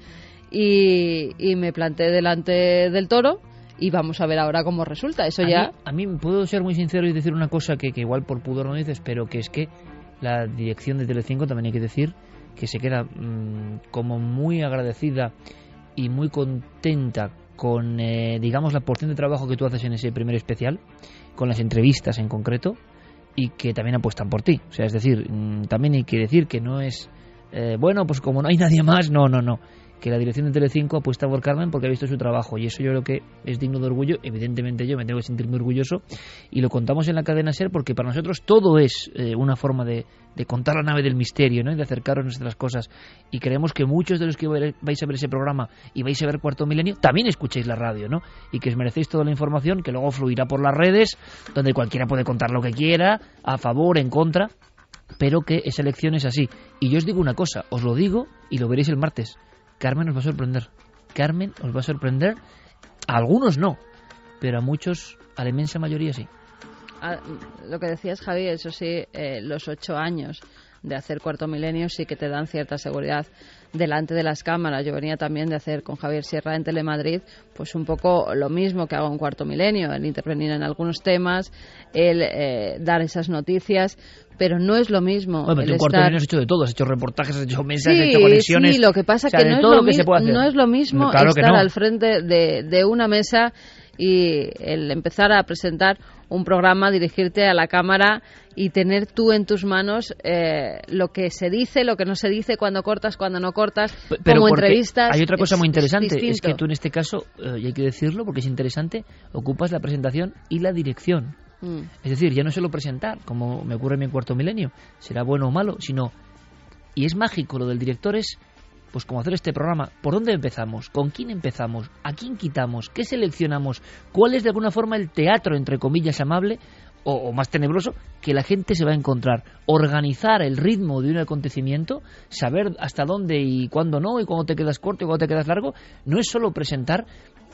y, y me planté delante del toro. Y vamos a ver ahora cómo resulta. Eso a ya... Mí, a mí puedo ser muy sincero y decir una cosa que, que igual por pudor no dices, pero que es que la dirección de Telecinco, también hay que decir, que se queda mmm, como muy agradecida y muy contenta con, eh, digamos, la porción de trabajo que tú haces en ese primer especial, con las entrevistas en concreto, y que también apuestan por ti. O sea, es decir, mmm, también hay que decir que no es, eh, bueno, pues como no hay nadie más, no, no, no. Que la dirección de Telecinco apuesta por Carmen porque ha visto su trabajo, y eso yo creo que es digno de orgullo. Evidentemente yo me tengo que sentir muy orgulloso, y lo contamos en la cadena SER porque para nosotros todo es eh, una forma de, de contar la nave del misterio, ¿no? Y de acercaros a nuestras cosas, y creemos que muchos de los que vais a ver ese programa y vais a ver Cuarto Milenio también escuchéis la radio, ¿no? Y que os merecéis toda la información que luego fluirá por las redes, donde cualquiera puede contar lo que quiera, a favor, en contra, pero que esa elección es así. Y yo os digo una cosa, os lo digo y lo veréis el martes: Carmen os va a sorprender. Carmen os va a sorprender. A algunos no, pero a muchos, a la inmensa mayoría sí. A, lo que decías, Javi, eso sí, eh, los ocho años de hacer Cuarto Milenio sí que te dan cierta seguridad delante de las cámaras. Yo venía también de hacer con Javier Sierra en Telemadrid pues un poco lo mismo que hago en Cuarto Milenio, el intervenir en algunos temas, el eh, dar esas noticias, pero no es lo mismo. Bueno, pero en Cuarto Milenio has hecho de todo, has hecho reportajes, has hecho mensajes, sí, has hecho conexiones. Sí, lo que pasa es o sea, que, no es, todo lo lo que se puede hacer. no es lo mismo no, claro estar que no. al frente de, de una mesa y el empezar a presentar un programa, dirigirte a la cámara y tener tú en tus manos eh, lo que se dice, lo que no se dice, cuando cortas, cuando no cortas, pero como entrevistas. Hay otra cosa es, muy interesante, es, es que tú en este caso, eh, y hay que decirlo porque es interesante, ocupas la presentación y la dirección. Mm. Es decir, ya no solo presentar, como me ocurre en mi Cuarto Milenio, será bueno o malo, sino, y es mágico, lo del director es, pues como hacer este programa, ¿por dónde empezamos? ¿Con quién empezamos? ¿A quién quitamos? ¿Qué seleccionamos? ¿Cuál es de alguna forma el teatro, entre comillas, amable o, o más tenebroso que la gente se va a encontrar? Organizar el ritmo de un acontecimiento, saber hasta dónde y cuándo no, y cuándo te quedas corto y cuándo te quedas largo, no es solo presentar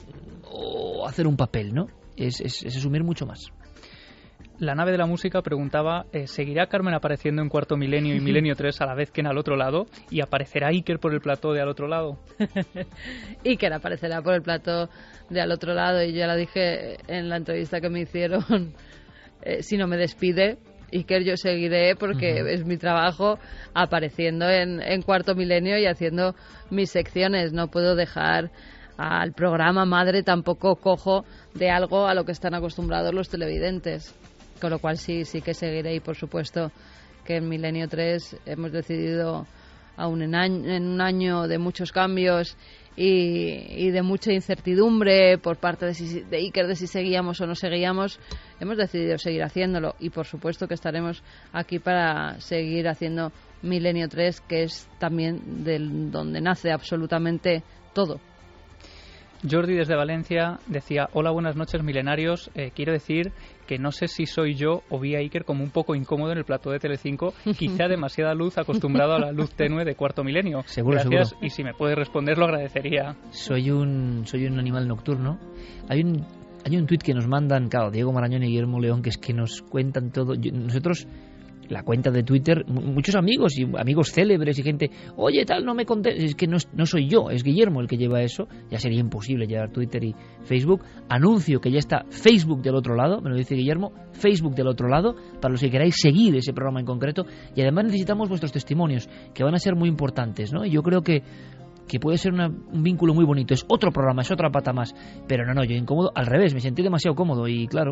o hacer un papel, ¿no? Es, es, es asumir mucho más. La nave de la música preguntaba, eh, ¿seguirá Carmen apareciendo en Cuarto Milenio y Milenio tres a la vez que en Al Otro Lado? ¿Y aparecerá Iker por el plató de Al Otro Lado? Iker aparecerá por el plató de Al Otro Lado, y ya la dije en la entrevista que me hicieron, eh, si no me despide, Iker, yo seguiré porque uh-huh. es mi trabajo apareciendo en, en Cuarto Milenio y haciendo mis secciones. No puedo dejar al programa madre tampoco cojo de algo a lo que están acostumbrados los televidentes. Con lo cual sí, sí que seguiré, y por supuesto que en Milenio tres hemos decidido, aún en, año, en un año de muchos cambios y, y de mucha incertidumbre por parte de, si, de Iker de si seguíamos o no seguíamos, hemos decidido seguir haciéndolo, y por supuesto que estaremos aquí para seguir haciendo Milenio tres, que es también del, donde nace absolutamente todo. Jordi desde Valencia decía: hola, buenas noches milenarios, eh, quiero decir que no sé si soy yo o vi a Iker como un poco incómodo en el plató de Telecinco, quizá demasiada luz, acostumbrado a la luz tenue de Cuarto Milenio. Seguro, Gracias, seguro. Y si me puede responder lo agradecería. Soy un soy un animal nocturno. Hay un hay un tuit que nos mandan, claro, Diego Marañón y Guillermo León, que es que nos cuentan todo. Yo, nosotros la cuenta de Twitter, muchos amigos y amigos célebres y gente, oye, tal, no me conté, es que no, no soy yo, es Guillermo el que lleva eso, ya sería imposible llevar Twitter y Facebook. Anuncio que ya está Facebook del otro lado, me lo dice Guillermo, Facebook del otro lado, para los que queráis seguir ese programa en concreto, y además necesitamos vuestros testimonios, que van a ser muy importantes, ¿no? Y yo creo que que puede ser una, un vínculo muy bonito. Es otro programa, es otra pata más, pero no, no, yo incómodo, al revés, me sentí demasiado cómodo y claro,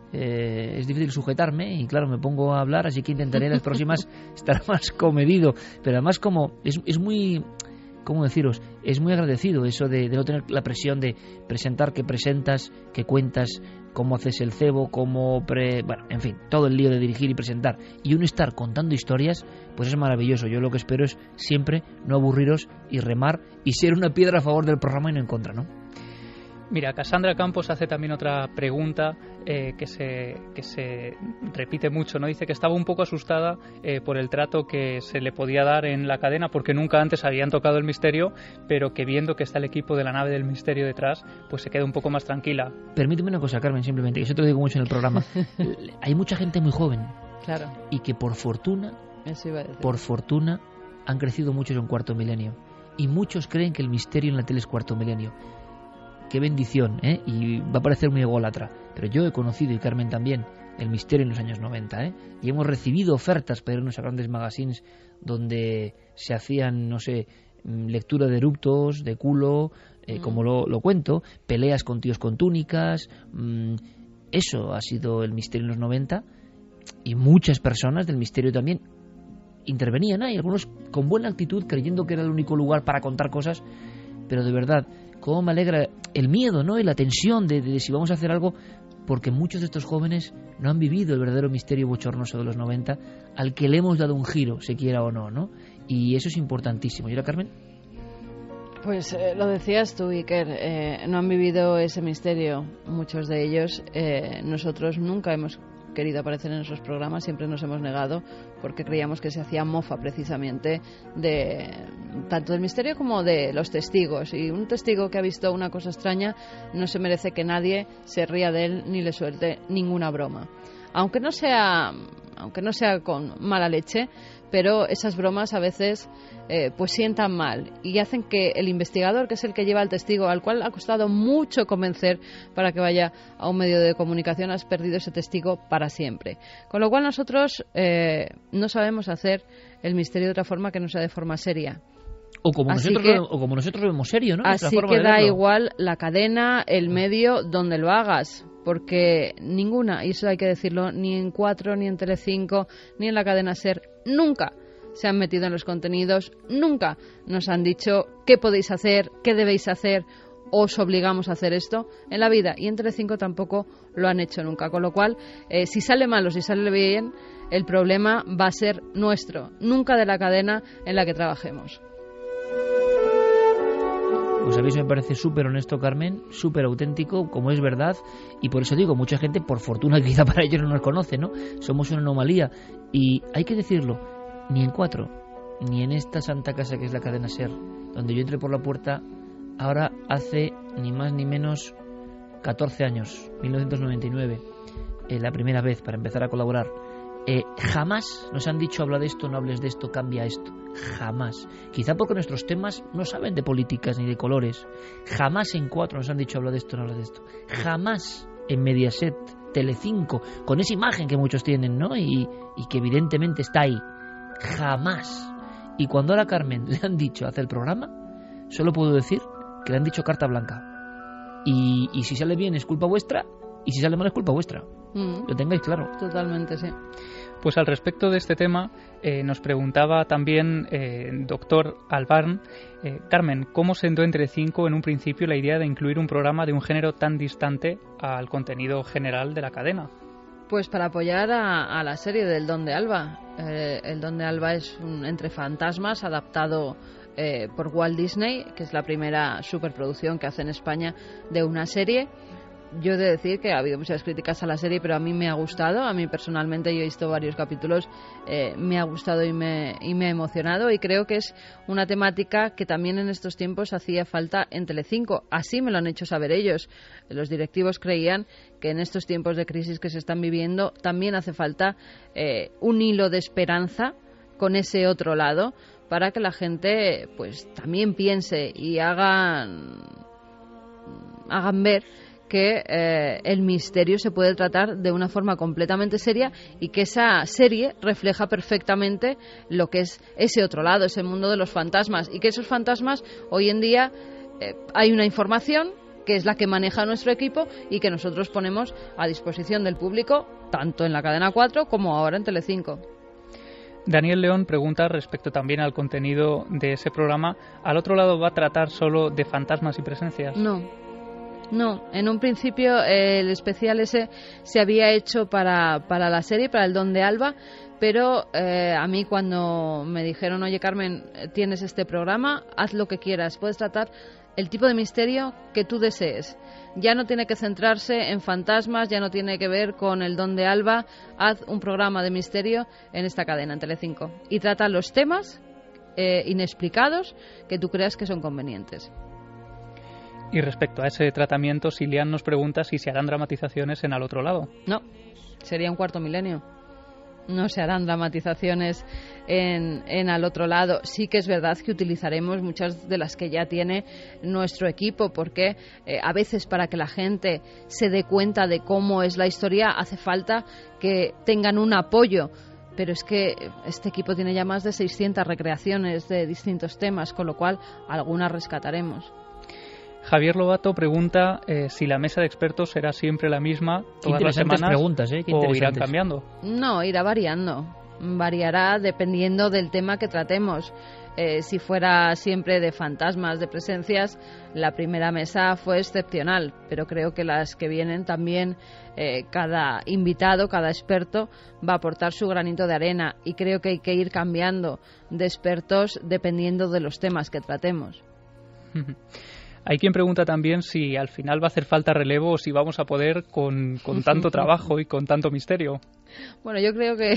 eh, es difícil sujetarme y claro, me pongo a hablar, así que intentaré en las próximas estar más comedido, pero además como es, es muy, ¿cómo deciros? Es muy agradecido eso de, de no tener la presión de presentar que presentas, que cuentas, cómo haces el cebo, cómo pre... bueno, en fin, todo el lío de dirigir y presentar y uno estar contando historias, pues es maravilloso. Yo lo que espero es siempre no aburriros y remar y ser una piedra a favor del programa y no en contra, ¿no? Mira, Cassandra Campos hace también otra pregunta eh, que, se, que se repite mucho, ¿no? Dice que estaba un poco asustada eh, por el trato que se le podía dar en la cadena porque nunca antes habían tocado el misterio, pero que viendo que está el equipo de la nave del misterio detrás, pues se queda un poco más tranquila. Permíteme una cosa, Carmen, simplemente, que eso te lo digo mucho en el programa. Hay mucha gente muy joven. Claro. Y que por fortuna, eso iba a decir. por fortuna, han crecido muchos en cuarto milenio. Y muchos creen que el misterio en la tele es cuarto milenio. Qué bendición, ¿eh? Y va a parecer muy ególatra, pero yo he conocido, y Carmen también, el misterio en los años noventa, ¿eh? Y hemos recibido ofertas para irnos a grandes magazines donde se hacían, no sé, lectura de eructos, de culo, eh, mm. como lo, lo cuento, peleas con tíos con túnicas, mmm, eso ha sido el misterio en los noventa, y muchas personas del misterio también intervenían ahí, algunos con buena actitud, creyendo que era el único lugar para contar cosas, pero de verdad, cómo me alegra el miedo, ¿no? Y la tensión de, de, de si vamos a hacer algo, porque muchos de estos jóvenes no han vivido el verdadero misterio bochornoso de los noventa, al que le hemos dado un giro, se quiera o no, ¿no? Y eso es importantísimo. ¿Y ahora, Carmen? Pues eh, lo decías tú, Iker, eh, no han vivido ese misterio, muchos de ellos. Eh, nosotros nunca hemos querido aparecer en esos programas, siempre nos hemos negado porque creíamos que se hacía mofa precisamente de tanto del misterio como de los testigos, y un testigo que ha visto una cosa extraña no se merece que nadie se ría de él ni le suelte ninguna broma, aunque no sea aunque no sea con mala leche, pero esas bromas a veces eh, pues sientan mal y hacen que el investigador, que es el que lleva al testigo, al cual ha costado mucho convencer para que vaya a un medio de comunicación, has perdido ese testigo para siempre. Con lo cual nosotros eh, no sabemos hacer el misterio de otra forma que no sea de forma seria. O como, nosotros, que, lo, o como nosotros lo vemos serio, ¿no? Así que da igual la cadena, el medio, donde lo hagas, porque ninguna, y eso hay que decirlo, ni en Cuatro, ni en Telecinco, ni en la cadena SER, nunca se han metido en los contenidos, nunca nos han dicho qué podéis hacer, qué debéis hacer, os obligamos a hacer esto en la vida, y en Telecinco tampoco lo han hecho nunca, con lo cual, eh, si sale mal o si sale bien, el problema va a ser nuestro, nunca de la cadena en la que trabajemos. Pues a mí me parece súper honesto, Carmen, súper auténtico, como es verdad, y por eso digo, mucha gente, por fortuna, quizá para ellos no nos conoce, ¿no? Somos una anomalía, y hay que decirlo, ni en Cuatro, ni en esta santa casa que es la cadena SER, donde yo entré por la puerta, ahora hace ni más ni menos catorce años, mil novecientos noventa y nueve, eh, la primera vez para empezar a colaborar. Eh, jamás nos han dicho habla de esto, no hables de esto, cambia esto, jamás, quizá porque nuestros temas no saben de políticas ni de colores. Jamás en Cuatro nos han dicho habla de esto, no habla de esto, jamás en Mediaset, Telecinco, con esa imagen que muchos tienen, ¿no? Y, y que evidentemente está ahí, jamás. Y cuando a la Carmen le han dicho hacer el programa, solo puedo decir que le han dicho carta blanca, y, y si sale bien es culpa vuestra, y si sale mal es culpa vuestra. Mm. Lo tengáis claro. Totalmente, sí. Pues al respecto de este tema, eh, nos preguntaba también eh, doctor Albarn, eh, Carmen, ¿cómo sentó en Telecinco en un principio la idea de incluir un programa de un género tan distante al contenido general de la cadena? Pues para apoyar a, a la serie del Don de Alba. Eh, el Don de Alba es un entre fantasmas adaptado eh, por Walt Disney, que es la primera superproducción que hace en España de una serie. yo he de decir que ha habido muchas críticas a la serie, pero a mí me ha gustado. A mí personalmente, yo he visto varios capítulos, eh, me ha gustado y me, y me ha emocionado, y creo que es una temática que también en estos tiempos hacía falta en Telecinco. Así me lo han hecho saber ellos. Los directivos creían que en estos tiempos de crisis que se están viviendo también hace falta eh, un hilo de esperanza con ese otro lado, para que la gente pues también piense y hagan hagan ver que eh, el misterio se puede tratar de una forma completamente seria, y que esa serie refleja perfectamente lo que es ese otro lado, ese mundo de los fantasmas, y que esos fantasmas hoy en día eh, hay una información que es la que maneja nuestro equipo y que nosotros ponemos a disposición del público, tanto en la cadena cuatro como ahora en Telecinco. Daniel León pregunta respecto también al contenido de ese programa. ¿Al otro lado va a tratar solo de fantasmas y presencias? No, no. En un principio eh, el especial ese se había hecho para, para la serie, para el Don de Alba, pero eh, a mí cuando me dijeron, oye Carmen, tienes este programa, haz lo que quieras, puedes tratar el tipo de misterio que tú desees. Ya no tiene que centrarse en fantasmas, ya no tiene que ver con el Don de Alba. Haz un programa de misterio en esta cadena, en Telecinco, y trata los temas eh, inexplicados que tú creas que son convenientes. Y respecto a ese tratamiento, Silian nos pregunta si se harán dramatizaciones en Al Otro Lado. No, sería un cuarto milenio. No se harán dramatizaciones en, en Al Otro Lado. Sí que es verdad que utilizaremos muchas de las que ya tiene nuestro equipo, porque eh, a veces para que la gente se dé cuenta de cómo es la historia hace falta que tengan un apoyo. Pero es que este equipo tiene ya más de seiscientas recreaciones de distintos temas, con lo cual algunas rescataremos. Javier Lobato pregunta eh, si la mesa de expertos será siempre la misma todas las semanas preguntas, ¿eh? Qué o irán cambiando. No, irá variando. Variará dependiendo del tema que tratemos. Eh, si fuera siempre de fantasmas, de presencias, la primera mesa fue excepcional, pero creo que las que vienen también, eh, cada invitado, cada experto va a aportar su granito de arena, y creo que hay que ir cambiando de expertos dependiendo de los temas que tratemos. Hay quien pregunta también si al final va a hacer falta relevo o si vamos a poder con, con tanto trabajo y con tanto misterio. Bueno, yo creo que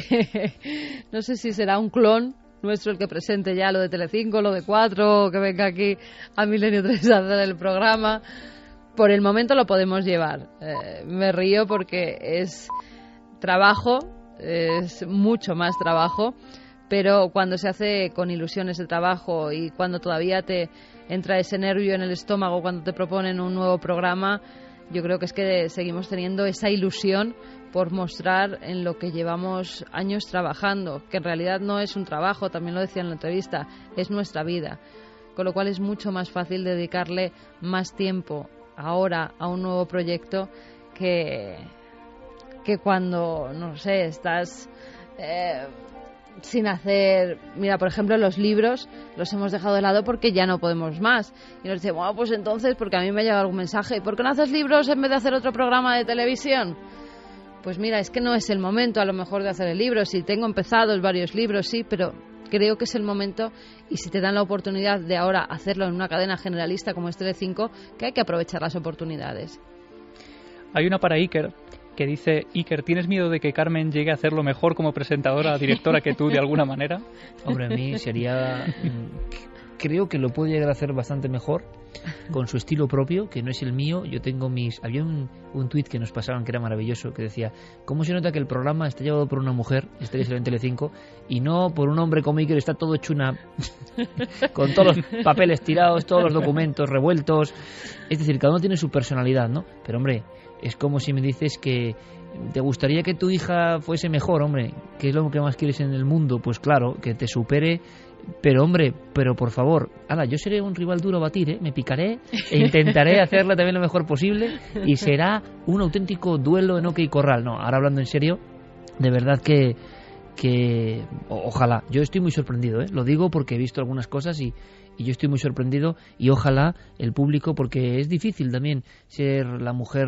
no sé si será un clon nuestro el que presente ya lo de Telecinco, lo de cuatro, o que venga aquí a Milenio tres a hacer el programa. Por el momento lo podemos llevar. Eh, me río porque es trabajo, es mucho más trabajo, pero cuando se hace con ilusión ese trabajo y cuando todavía te entra ese nervio en el estómago cuando te proponen un nuevo programa, yo creo que es que seguimos teniendo esa ilusión por mostrar en lo que llevamos años trabajando, que en realidad no es un trabajo, también lo decía en la entrevista, es nuestra vida, con lo cual es mucho más fácil dedicarle más tiempo ahora a un nuevo proyecto que, que cuando, no sé, estás eh, sin hacer. Mira, por ejemplo, los libros los hemos dejado de lado porque ya no podemos más, y nos dicen, bueno, pues entonces, porque a mí me ha llegado algún mensaje, ¿por qué no haces libros en vez de hacer otro programa de televisión? Pues mira, es que no es el momento a lo mejor de hacer el libro. Si tengo empezados varios libros, sí, pero creo que es el momento, y si te dan la oportunidad de ahora hacerlo en una cadena generalista como es Telecinco, que hay que aprovechar las oportunidades. Hay una para Iker que dice, Iker, ¿tienes miedo de que Carmen llegue a hacerlo mejor como presentadora, directora que tú de alguna manera? Hombre, a mí sería... Creo que lo puede llegar a hacer bastante mejor, con su estilo propio, que no es el mío. Yo tengo mis... Había un, un tuit que nos pasaban que era maravilloso, que decía, ¿cómo se nota que el programa está llevado por una mujer, este que salió en Telecinco, y no por un hombre como Iker? Está todo hecho una... con todos los papeles tirados, todos los documentos revueltos. Es decir, cada uno tiene su personalidad, ¿no? Pero, hombre, es como si me dices que te gustaría que tu hija fuese mejor, hombre. ¿Qué es lo que más quieres en el mundo? Pues claro, que te supere. Pero hombre, pero por favor, ala, yo seré un rival duro a batir, ¿eh? Me picaré e intentaré hacerla también lo mejor posible, y será un auténtico duelo en OK Corral. No, ahora hablando en serio, de verdad que, que o, ojalá, yo estoy muy sorprendido, ¿eh? Lo digo porque he visto algunas cosas y, y yo estoy muy sorprendido, y ojalá el público, porque es difícil también ser la mujer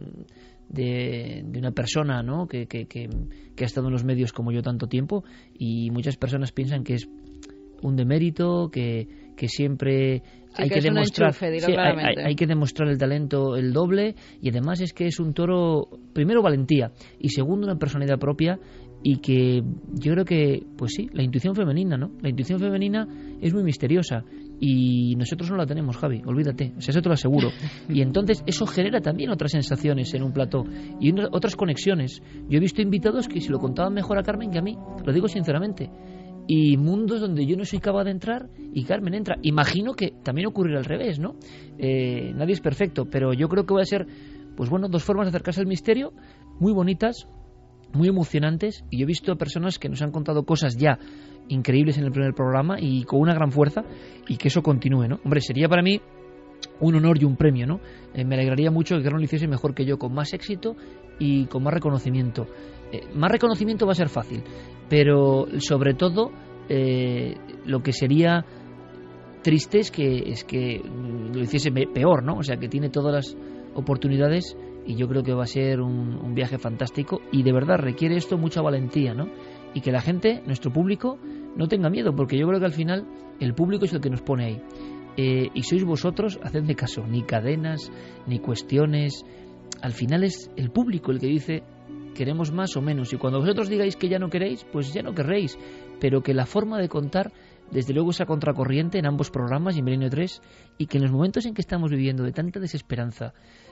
de, de una persona, ¿no? que, que, que, que ha estado en los medios como yo tanto tiempo, y muchas personas piensan que es un demérito, que, que siempre sí, hay que, que es demostrar un enchufe, sí, hay, hay, hay que demostrar el talento el doble, y además es que es un toro, primero valentía y segundo una personalidad propia, y que yo creo que, pues sí, la intuición femenina, ¿no? La intuición femenina es muy misteriosa y nosotros no la tenemos, Javi, olvídate, o sea, eso te lo aseguro. Y entonces eso genera también otras sensaciones en un plató y una, otras conexiones. Yo he visto invitados que se lo contaban mejor a Carmen que a mí, lo digo sinceramente, y mundos donde yo no soy capaz de entrar y Carmen entra. Imagino que también ocurrirá al revés, ¿no? Eh, nadie es perfecto, pero yo creo que va a ser, pues bueno, dos formas de acercarse al misterio muy bonitas, muy emocionantes, y yo he visto personas que nos han contado cosas ya increíbles en el primer programa y con una gran fuerza, y que eso continúe, ¿no? Hombre, sería para mí un honor y un premio, ¿no? Eh, me alegraría mucho que Carmen lo hiciese mejor que yo, con más éxito y con más reconocimiento. Eh, más reconocimiento va a ser fácil, pero sobre todo eh, lo que sería triste es que, es que lo hiciese peor, ¿no? O sea, que tiene todas las oportunidades, y yo creo que va a ser un, un viaje fantástico, y de verdad requiere esto mucha valentía, ¿no? Y que la gente, nuestro público, no tenga miedo, porque yo creo que al final el público es el que nos pone ahí, eh, y sois vosotros, hacedme caso, ni cadenas, ni cuestiones, al final es el público el que dice queremos más o menos, y cuando vosotros digáis que ya no queréis, pues ya no querréis, pero que la forma de contar desde luego esa contracorriente en ambos programas y en Milenio tres, y que en los momentos en que estamos viviendo de tanta desesperanza,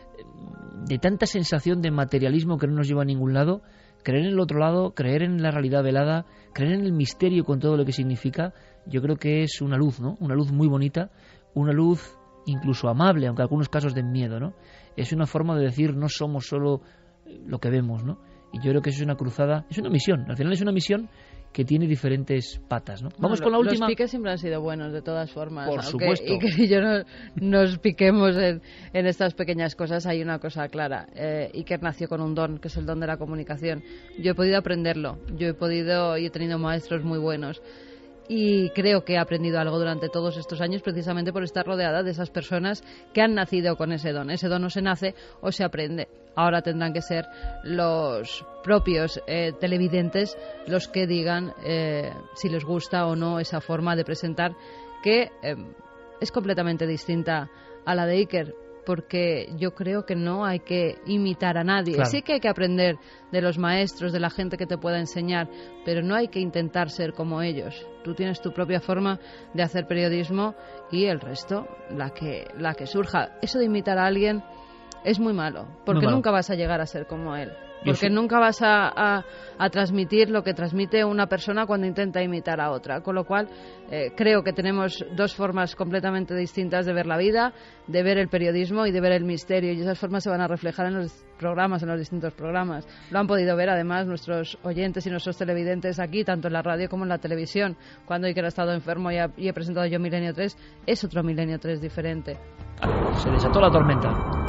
de tanta sensación de materialismo que no nos lleva a ningún lado, creer en el otro lado, creer en la realidad velada, creer en el misterio con todo lo que significa, yo creo que es una luz, ¿no? Una luz muy bonita, una luz incluso amable, aunque en algunos casos den miedo, ¿no? Es una forma de decir no somos solo lo que vemos, ¿no? Y yo creo que eso es una cruzada, es una misión, al final es una misión que tiene diferentes patas, ¿no? Vamos bueno, con la última. Los piques siempre han sido buenos, de todas formas. Por aunque, supuesto. Y que yo no, nos piquemos en, en estas pequeñas cosas, hay una cosa clara. Eh, Iker nació con un don, que es el don de la comunicación. Yo he podido aprenderlo, yo he podido y he tenido maestros muy buenos. Y creo que he aprendido algo durante todos estos años precisamente por estar rodeada de esas personas que han nacido con ese don. Ese don no se nace o se aprende. Ahora tendrán que ser los propios eh, televidentes los que digan eh, si les gusta o no esa forma de presentar, que eh, es completamente distinta a la de Iker, porque yo creo que no hay que imitar a nadie. Claro. Sí que hay que aprender de los maestros, de la gente que te pueda enseñar, pero no hay que intentar ser como ellos. Tú tienes tu propia forma de hacer periodismo y el resto, la que, la que surja. Eso de imitar a alguien es muy malo, porque muy malo. Nunca vas a llegar a ser como él. Yo Porque sí. nunca vas a, a, a transmitir lo que transmite una persona cuando intenta imitar a otra. Con lo cual, eh, creo que tenemos dos formas completamente distintas de ver la vida, de ver el periodismo y de ver el misterio. Y esas formas se van a reflejar en los programas, en los distintos programas. Lo han podido ver, además, nuestros oyentes y nuestros televidentes aquí, tanto en la radio como en la televisión. Cuando Iker ha estado enfermo y, ha, y he presentado yo Milenio tres, es otro Milenio tres diferente. Se desató la tormenta.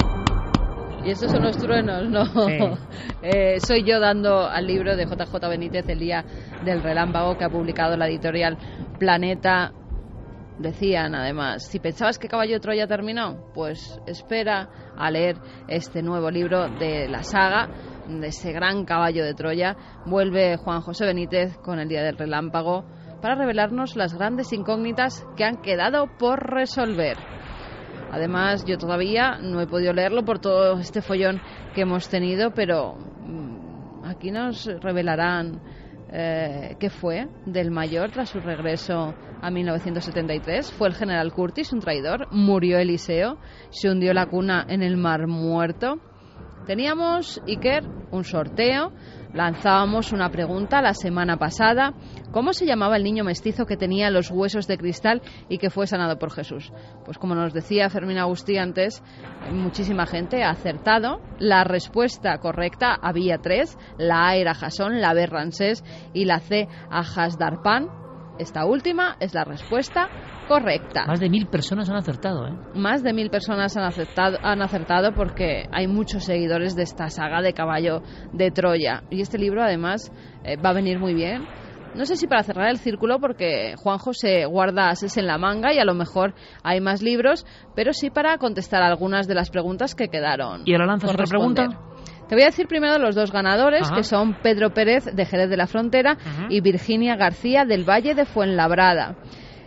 Y estos son los truenos, ¿no? Sí. Eh, soy yo dando al libro de J J Benítez, El día del relámpago, que ha publicado la editorial Planeta. Decían, además, si pensabas que Caballo de Troya terminó, pues espera a leer este nuevo libro de la saga, de ese gran Caballo de Troya. Vuelve Juan José Benítez con El día del relámpago para revelarnos las grandes incógnitas que han quedado por resolver. Además, yo todavía no he podido leerlo por todo este follón que hemos tenido, pero mmm, aquí nos revelarán eh, qué fue del mayor tras su regreso a mil novecientos setenta y tres. Fue el general Curtis, un traidor, murió Eliseo, se hundió la cuna en el Mar Muerto. Teníamos, Iker, un sorteo. Lanzábamos una pregunta la semana pasada: ¿cómo se llamaba el niño mestizo que tenía los huesos de cristal y que fue sanado por Jesús? Pues como nos decía Fermín Agustí antes, muchísima gente ha acertado. La respuesta correcta había tres: la A era Jasón, la B Ramsés y la C Ajasdarpan. Esta última es la respuesta correcta. Más de mil personas han acertado, ¿eh? Más de mil personas han acertado, han acertado porque hay muchos seguidores de esta saga de Caballo de Troya. Y este libro, además, eh, va a venir muy bien. No sé si para cerrar el círculo, porque Juanjo se guarda ases en la manga y a lo mejor hay más libros, pero sí para contestar algunas de las preguntas que quedaron. ¿Y ahora lanzas otra pregunta? Te voy a decir primero los dos ganadores, Ajá. que son Pedro Pérez de Jerez de la Frontera, Ajá. y Virginia García del Valle de Fuenlabrada.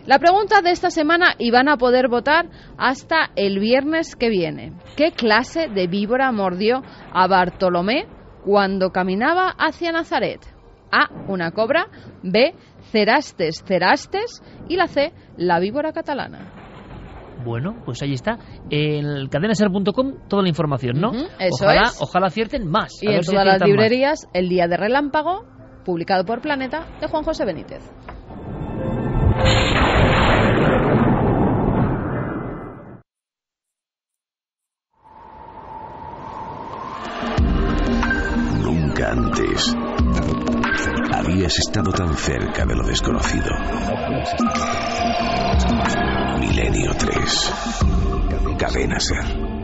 La pregunta de esta semana, y van a poder votar hasta el viernes que viene. ¿Qué clase de víbora mordió a Bartolomé cuando caminaba hacia Nazaret? A, una cobra. B, cerastes cerastes. Y la C, la víbora catalana. Bueno, pues ahí está. En cadena ser punto com toda la información, ¿no? Uh-huh, eso ojalá, es. Ojalá acierten más. Y en todas las librerías, más. El Día de Relámpago, publicado por Planeta, de Juan José Benítez. Nunca antes habías estado tan cerca de lo desconocido. Milenio tres. Cadena Ser.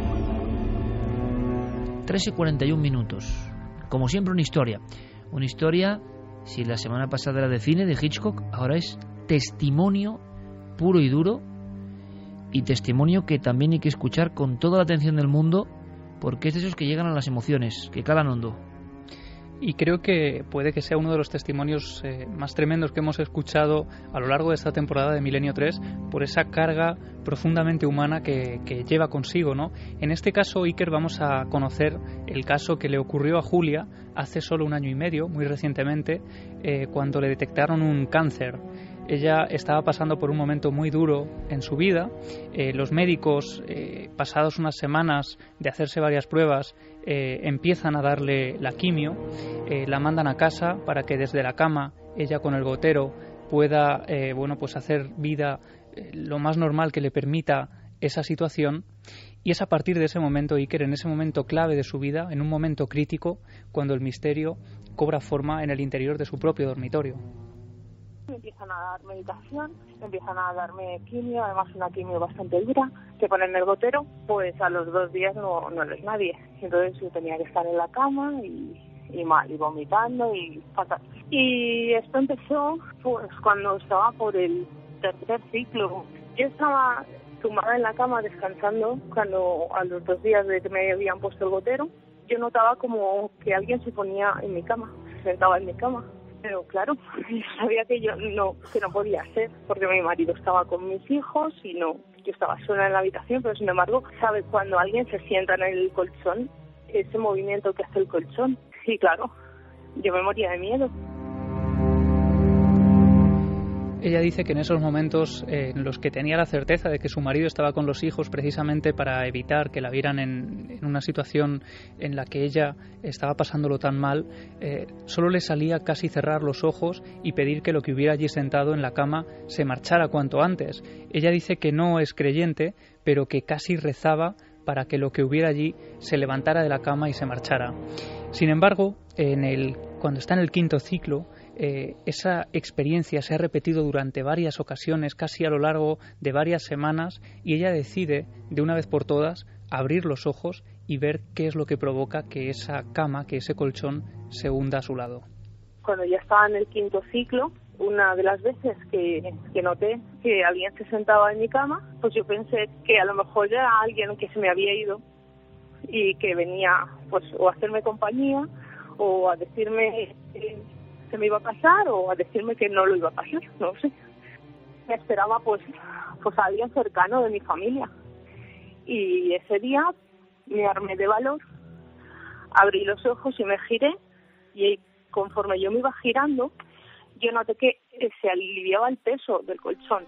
tres y cuarenta y un minutos. Como siempre, una historia. Una historia, si la semana pasada era de cine, de Hitchcock, ahora es testimonio puro y duro. Y testimonio que también hay que escuchar con toda la atención del mundo, porque es de esos que llegan a las emociones, que calan hondo. Y creo que puede que sea uno de los testimonios eh, más tremendos que hemos escuchado a lo largo de esta temporada de Milenio tres, por esa carga profundamente humana que, que lleva consigo, ¿no? En este caso, Iker, vamos a conocer el caso que le ocurrió a Julia hace solo un año y medio, muy recientemente, eh, cuando le detectaron un cáncer. Ella estaba pasando por un momento muy duro en su vida. Eh, los médicos, eh, pasados unas semanas de hacerse varias pruebas, eh, empiezan a darle la quimio, eh, la mandan a casa para que desde la cama, ella con el gotero, pueda eh, bueno, pues hacer vida eh, lo más normal que le permita esa situación. Y es a partir de ese momento, Iker, en ese momento clave de su vida, en un momento crítico, cuando el misterio cobra forma en el interior de su propio dormitorio. Me empiezan a dar medicación, me empiezan a darme quimio, además una quimio bastante dura, que ponen el gotero, pues a los dos días no, no eres nadie. Entonces yo tenía que estar en la cama y, y mal, y vomitando y fatal. Y esto empezó pues cuando estaba por el tercer ciclo. Yo estaba tumbada en la cama descansando cuando a los dos días de que me habían puesto el gotero, yo notaba como que alguien se ponía en mi cama, se sentaba en mi cama. Pero claro, yo sabía que yo no, que no podía hacer, porque mi marido estaba con mis hijos y no, yo estaba sola en la habitación, pero sin embargo, ¿sabes? Cuando alguien se sienta en el colchón, ese movimiento que hace el colchón, y claro, yo me moría de miedo. Ella dice que en esos momentos eh, en los que tenía la certeza de que su marido estaba con los hijos precisamente para evitar que la vieran en, en una situación en la que ella estaba pasándolo tan mal, eh, solo le salía casi cerrar los ojos y pedir que lo que hubiera allí sentado en la cama se marchara cuanto antes. Ella dice que no es creyente, pero que casi rezaba para que lo que hubiera allí se levantara de la cama y se marchara. Sin embargo, en el, cuando está en el quinto ciclo, Eh, esa experiencia se ha repetido durante varias ocasiones, casi a lo largo de varias semanas, y ella decide, de una vez por todas, abrir los ojos y ver qué es lo que provoca que esa cama, que ese colchón, se hunda a su lado. Cuando ya estaba en el quinto ciclo, una de las veces que, que noté que alguien se sentaba en mi cama, pues yo pensé que a lo mejor era alguien que se me había ido y que venía pues o a hacerme compañía o a decirme eh, que me iba a pasar o a decirme que no lo iba a pasar, no sé. Me esperaba pues pues a alguien cercano de mi familia. Y ese día me armé de valor, abrí los ojos y me giré, y conforme yo me iba girando, yo noté que se aliviaba el peso del colchón.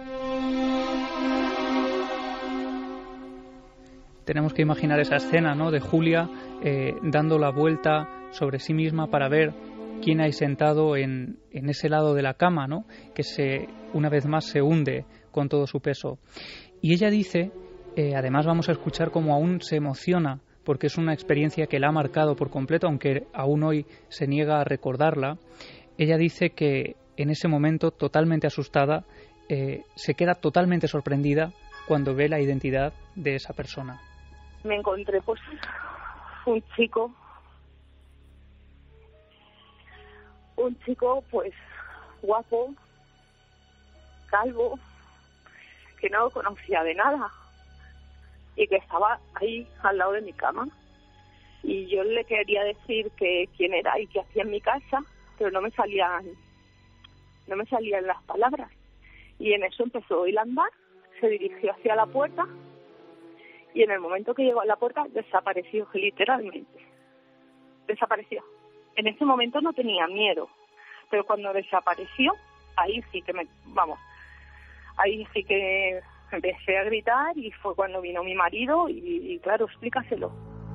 Tenemos que imaginar esa escena, ¿no?, de Julia eh, dando la vuelta sobre sí misma para ver quién hay sentado en, en ese lado de la cama, ¿no?, que se, una vez más se hunde con todo su peso. Y ella dice, eh, además vamos a escuchar cómo aún se emociona, porque es una experiencia que la ha marcado por completo, aunque aún hoy se niega a recordarla. Ella dice que en ese momento, totalmente asustada, eh, se queda totalmente sorprendida cuando ve la identidad de esa persona. Me encontré pues un chico un chico pues guapo, calvo, que no conocía de nada y que estaba ahí al lado de mi cama, y yo le quería decir que quién era y qué hacía en mi casa, pero no me salían no me salían las palabras, Y en eso empezó a oír andar, se dirigió hacia la puerta y en el momento que llegó a la puerta desapareció, literalmente. Desapareció. En ese momento no tenía miedo, pero cuando desapareció, ahí sí que me, vamos, ahí sí que empecé a gritar y fue cuando vino mi marido y, y claro, explícaselo.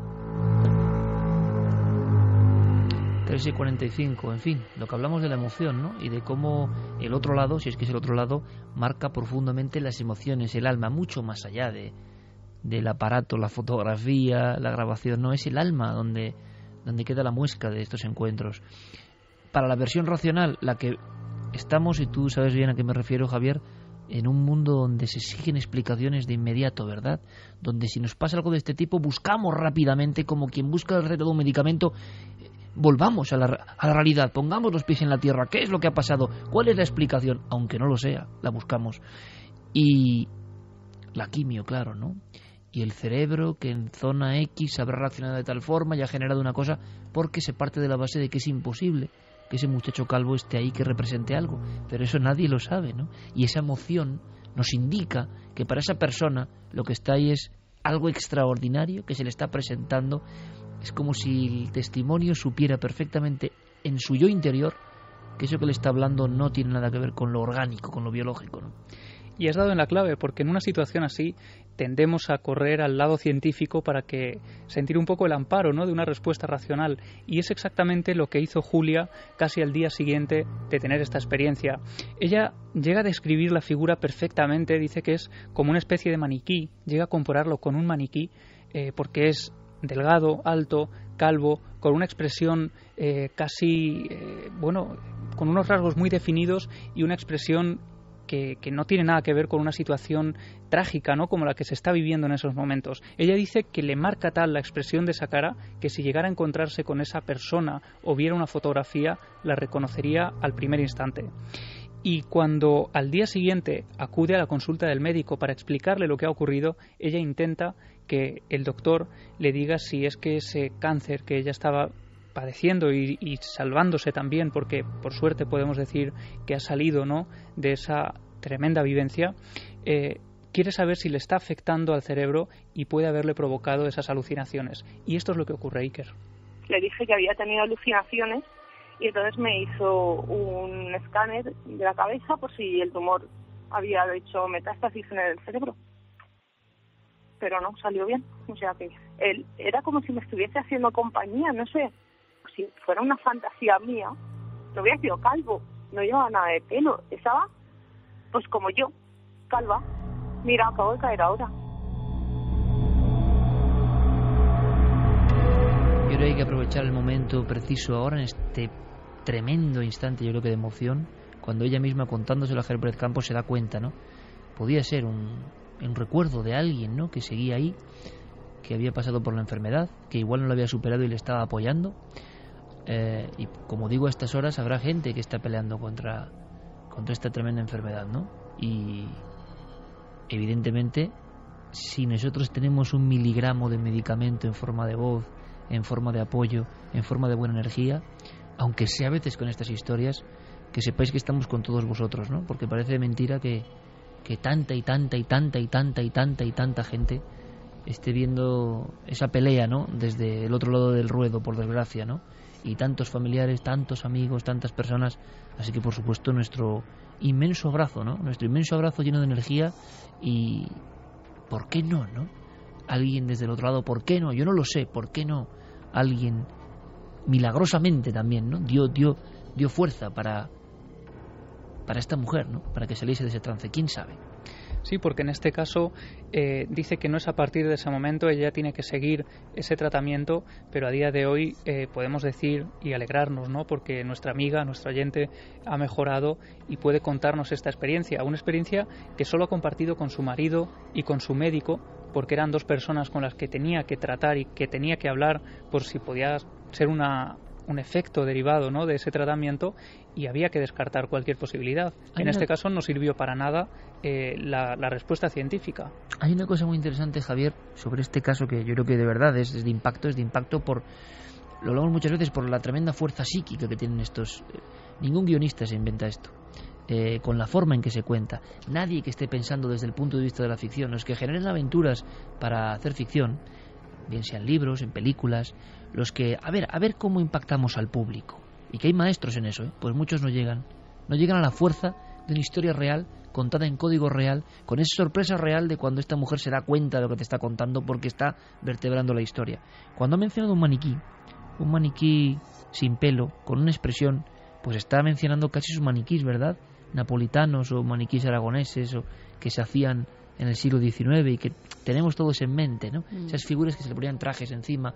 tres y cuarenta y cinco, en fin, lo que hablamos de la emoción, ¿no? Y de cómo el otro lado, si es que es el otro lado, marca profundamente las emociones, el alma, mucho más allá de del aparato, la fotografía, la grabación, no, es el alma donde, donde queda la muesca de estos encuentros. Para la versión racional, la que estamos, y tú sabes bien a qué me refiero, Javier, en un mundo donde se exigen explicaciones de inmediato, ¿verdad? Donde si nos pasa algo de este tipo, buscamos rápidamente, como quien busca el reto de un medicamento. Volvamos a la, a la realidad, pongamos los pies en la tierra. ¿Qué es lo que ha pasado? ¿Cuál es la explicación? Aunque no lo sea, la buscamos. Y la quimio, claro, ¿no? Y el cerebro que en zona X habrá reaccionado de tal forma y ha generado una cosa, porque se parte de la base de que es imposible que ese muchacho calvo esté ahí, que represente algo. Pero eso nadie lo sabe, ¿no? Y esa emoción nos indica que para esa persona lo que está ahí es algo extraordinario que se le está presentando. Es como si el testimonio supiera perfectamente en su yo interior que eso que le está hablando no tiene nada que ver con lo orgánico, con lo biológico, ¿no? Y has dado en la clave, porque en una situación así tendemos a correr al lado científico para que sentir un poco el amparo, ¿no?, de una respuesta racional. Y es exactamente lo que hizo Julia casi al día siguiente de tener esta experiencia. Ella llega a describir la figura perfectamente, dice que es como una especie de maniquí, llega a compararlo con un maniquí eh, porque es delgado, alto, calvo, con una expresión eh, casi, eh, bueno, con unos rasgos muy definidos y una expresión que, que no tiene nada que ver con una situación trágica, ¿no?, como la que se está viviendo en esos momentos. Ella dice que le marca tal la expresión de esa cara que si llegara a encontrarse con esa persona o viera una fotografía, la reconocería al primer instante. Y cuando al día siguiente acude a la consulta del médico para explicarle lo que ha ocurrido, ella intenta que el doctor le diga si es que ese cáncer que ella estaba padeciendo y, y salvándose también, porque por suerte podemos decir que ha salido, ¿no?, de esa tremenda vivencia, eh, quiere saber si le está afectando al cerebro y puede haberle provocado esas alucinaciones. Y esto es lo que ocurre, Iker. Le dije que había tenido alucinaciones y entonces me hizo un escáner de la cabeza por si el tumor había hecho metástasis en el cerebro. Pero no, salió bien. O sea que él era como si me estuviese haciendo compañía, no sé, si fuera una fantasía mía. No había sido calvo, no llevaba nada de pelo, estaba pues como yo, calva. Mira, acabo de caer ahora. Yo creo que hay que aprovechar el momento preciso ahora, en este tremendo instante, yo creo que de emoción, cuando ella misma, contándoselo a Herbert Campos, se da cuenta, ¿no? Podía ser un, un recuerdo de alguien, ¿no?, que seguía ahí, que había pasado por la enfermedad, que igual no lo había superado y le estaba apoyando. Eh, y como digo, a estas horas habrá gente que está peleando contra, contra esta tremenda enfermedad, ¿no? Y evidentemente, si nosotros tenemos un miligramo de medicamento en forma de voz, en forma de apoyo, en forma de buena energía, aunque sea a veces con estas historias, que sepáis que estamos con todos vosotros, ¿no? Porque parece mentira que, que tanta y tanta y tanta y tanta y tanta y tanta gente esté viendo esa pelea, ¿no?, desde el otro lado del ruedo, por desgracia, ¿no? Y tantos familiares, tantos amigos, tantas personas. Así que, por supuesto, nuestro inmenso abrazo, ¿no? Nuestro inmenso abrazo lleno de energía. Y ¿por qué no, no? Alguien desde el otro lado, ¿por qué no? Yo no lo sé, ¿por qué no? Alguien milagrosamente también, ¿no?, dio, dio, dio fuerza para, para esta mujer, ¿no?, para que saliese de ese trance. ¿Quién sabe? Sí, porque en este caso eh, dice que no es a partir de ese momento, ella tiene que seguir ese tratamiento, pero a día de hoy eh, podemos decir y alegrarnos, ¿no?, porque nuestra amiga, nuestra oyente ha mejorado y puede contarnos esta experiencia, una experiencia que solo ha compartido con su marido y con su médico, porque eran dos personas con las que tenía que tratar y que tenía que hablar por si podía ser una... un efecto derivado, ¿no?, de ese tratamiento, y había que descartar cualquier posibilidad. Hay en una... este caso no sirvió para nada eh, la, la respuesta científica. Hay una cosa muy interesante, Javier, sobre este caso que yo creo que de verdad es, es de impacto, es de impacto por, lo hablamos muchas veces, por la tremenda fuerza psíquica que tienen estos. Eh, ningún guionista se inventa esto. eh, con la forma en que se cuenta. Nadie que esté pensando desde el punto de vista de la ficción. Los que generen aventuras para hacer ficción, bien sean libros, en películas, los que, a ver, a ver cómo impactamos al público. Y que hay maestros en eso, ¿eh? Pues muchos no llegan. No llegan a la fuerza de una historia real, contada en código real, con esa sorpresa real de cuando esta mujer se da cuenta de lo que te está contando porque está vertebrando la historia. Cuando ha mencionado un maniquí, un maniquí sin pelo, con una expresión, pues está mencionando casi sus maniquís, ¿verdad? Napolitanos o maniquís aragoneses o que se hacían en el siglo diecinueve y que tenemos todos en mente, ¿no? Mm. Esas figuras que se le ponían trajes encima,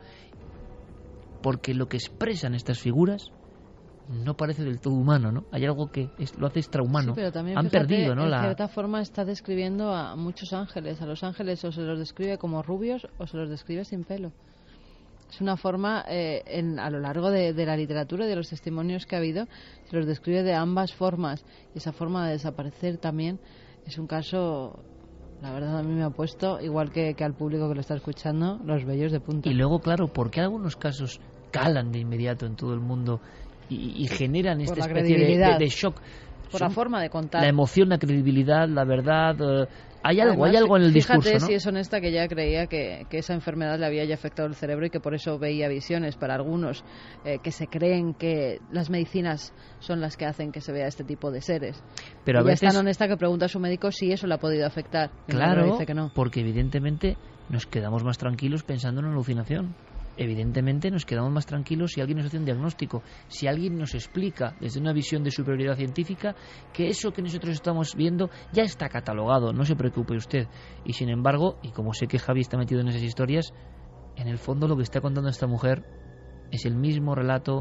porque lo que expresan estas figuras no parece del todo humano, ¿no? Hay algo que es, lo hace extrahumano. Sí, pero también, han fíjate, perdido, ¿no? En la... cierta forma está describiendo a muchos ángeles. A los ángeles o se los describe como rubios o se los describe sin pelo. Es una forma, eh, en, a lo largo de, de la literatura y de los testimonios que ha habido, se los describe de ambas formas. Y esa forma de desaparecer también es un caso, la verdad a mí me ha puesto, igual que, que al público que lo está escuchando, los vellos de punta. Y luego, claro, ¿por qué algunos casos calan de inmediato en todo el mundo y, y generan esta especie de, de, de shock? Por Son la forma de contar. La emoción, la credibilidad, la verdad... Eh, Hay algo, Además, hay algo en el fíjate, discurso, ¿no? Si es honesta, que ya creía que, que esa enfermedad le había ya afectado el cerebro y que por eso veía visiones. Para algunos eh, que se creen que las medicinas son las que hacen que se vea este tipo de seres. Pero a ella veces... es tan honesta que pregunta a su médico si eso le ha podido afectar. Claro, dice que no. Porque evidentemente nos quedamos más tranquilos pensando en una alucinación. Evidentemente nos quedamos más tranquilos si alguien nos hace un diagnóstico, si alguien nos explica desde una visión de superioridad científica que eso que nosotros estamos viendo ya está catalogado, no se preocupe usted. Y sin embargo, y como sé que Javi está metido en esas historias, en el fondo lo que está contando esta mujer es el mismo relato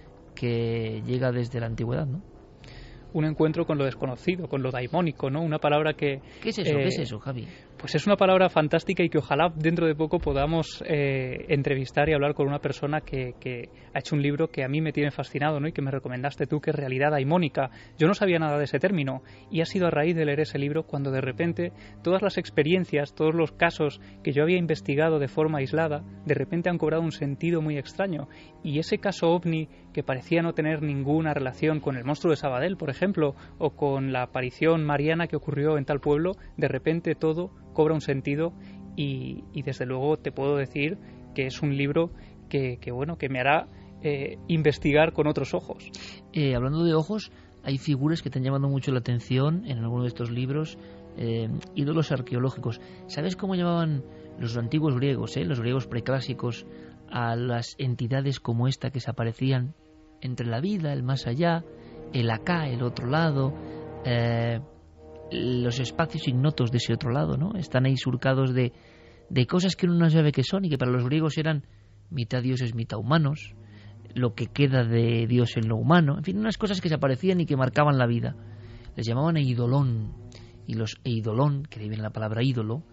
que llega desde la antigüedad, ¿no? Un encuentro con lo desconocido, con lo daimónico, ¿no? Una palabra que... ¿Qué es eso? Eh, ¿Qué es eso, Javi? Pues es una palabra fantástica y que ojalá dentro de poco podamos eh, entrevistar y hablar con una persona que, que ha hecho un libro que a mí me tiene fascinado, ¿no? Y que me recomendaste tú, que es Realidad Daimónica. Yo no sabía nada de ese término y ha sido a raíz de leer ese libro cuando de repente todas las experiencias, todos los casos que yo había investigado de forma aislada, de repente han cobrado un sentido muy extraño. Y ese caso ovni que parecía no tener ninguna relación con el monstruo de Sabadell, por ejemplo, o con la aparición mariana que ocurrió en tal pueblo, de repente todo cobra un sentido y, y desde luego te puedo decir que es un libro que, que bueno, que me hará eh, investigar con otros ojos. Eh, hablando de ojos, hay figuras que te han llamado mucho la atención en alguno de estos libros, eh, ídolos arqueológicos. ¿Sabes cómo llamaban los antiguos griegos, eh, los griegos preclásicos, a las entidades como esta que se aparecían entre la vida, el más allá, el acá, el otro lado, eh, los espacios ignotos de ese otro lado, ¿no? Están ahí surcados de, de cosas que uno no sabe qué son y que para los griegos eran mitad dioses, mitad humanos, lo que queda de Dios en lo humano, en fin, unas cosas que se aparecían y que marcaban la vida. Les llamaban eidolón, y los eidolón, que de ahí viene la palabra ídolo,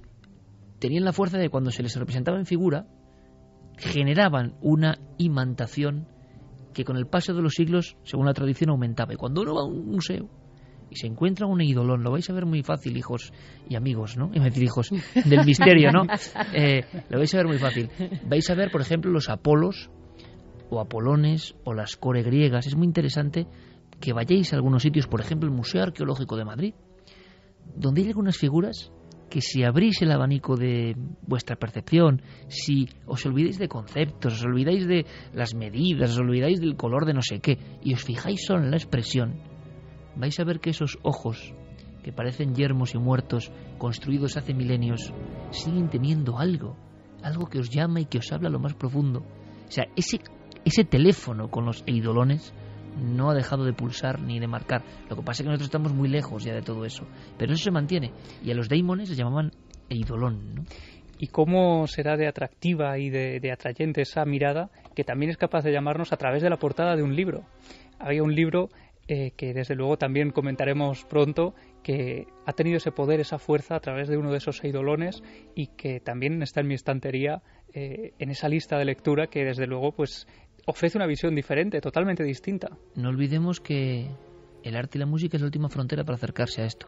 tenían la fuerza de cuando se les representaba en figura, generaban una imantación que con el paso de los siglos, según la tradición, aumentaba. Y cuando uno va a un museo y se encuentra un eidolón, lo vais a ver muy fácil, hijos y amigos, ¿no? Iba a decir hijos del misterio, ¿no? Eh, lo vais a ver muy fácil. Vais a ver, por ejemplo, los Apolos o Apolones o las core griegas. Es muy interesante que vayáis a algunos sitios, por ejemplo, el Museo Arqueológico de Madrid, donde hay algunas figuras que si abrís el abanico de vuestra percepción, si os olvidáis de conceptos, os olvidáis de las medidas, os olvidáis del color de no sé qué, y os fijáis solo en la expresión, vais a ver que esos ojos, que parecen yermos y muertos, construidos hace milenios, siguen teniendo algo, algo que os llama y que os habla a lo más profundo. O sea, ese, ese teléfono con los eidolones no ha dejado de pulsar ni de marcar. Lo que pasa es que nosotros estamos muy lejos ya de todo eso, pero eso se mantiene. Y a los daimones les llamaban eidolón, ¿no? Y cómo será de atractiva y de, de atrayente esa mirada que también es capaz de llamarnos a través de la portada de un libro. Había un libro eh, que desde luego también comentaremos pronto, que ha tenido ese poder, esa fuerza a través de uno de esos eidolones y que también está en mi estantería, eh, en esa lista de lectura que desde luego pues ofrece una visión diferente, totalmente distinta. No olvidemos que el arte y la música es la última frontera para acercarse a esto.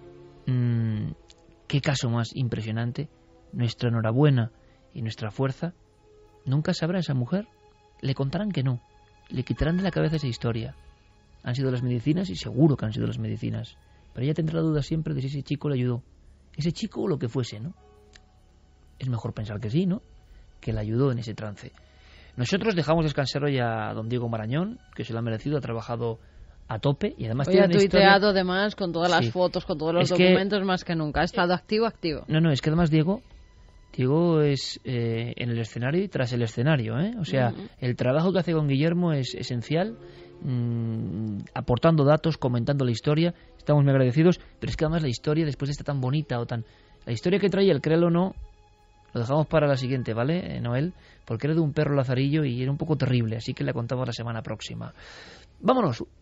Mm, ¿Qué caso más impresionante? Nuestra enhorabuena y nuestra fuerza. Nunca sabrá esa mujer. Le contarán que no. Le quitarán de la cabeza esa historia. han sido las medicinas y seguro que han sido las medicinas. Pero ella tendrá la duda siempre de si ese chico le ayudó. Ese chico o lo que fuese, ¿no? Es mejor pensar que sí, ¿no? Que le ayudó en ese trance. Nosotros dejamos descansar hoy a don Diego Marañón, que se lo ha merecido, ha trabajado a tope y además hoy tiene ha una tuiteado historia... además con todas las Sí. fotos, con todos los Es que- documentos más que nunca. Ha estado activo, activo. No, no, es que además Diego, Diego es eh, en el escenario y tras el escenario, ¿eh? O sea, Ujú. el trabajo que hace con Guillermo es esencial, mmm, aportando datos, comentando la historia, estamos muy agradecidos, pero es que además la historia después de esta tan bonita o tan... La historia que trae el créelo o no, lo dejamos para la siguiente, ¿vale, eh, Noel? Porque era de un perro lazarillo y era un poco terrible, así que la contamos la semana próxima. Vámonos,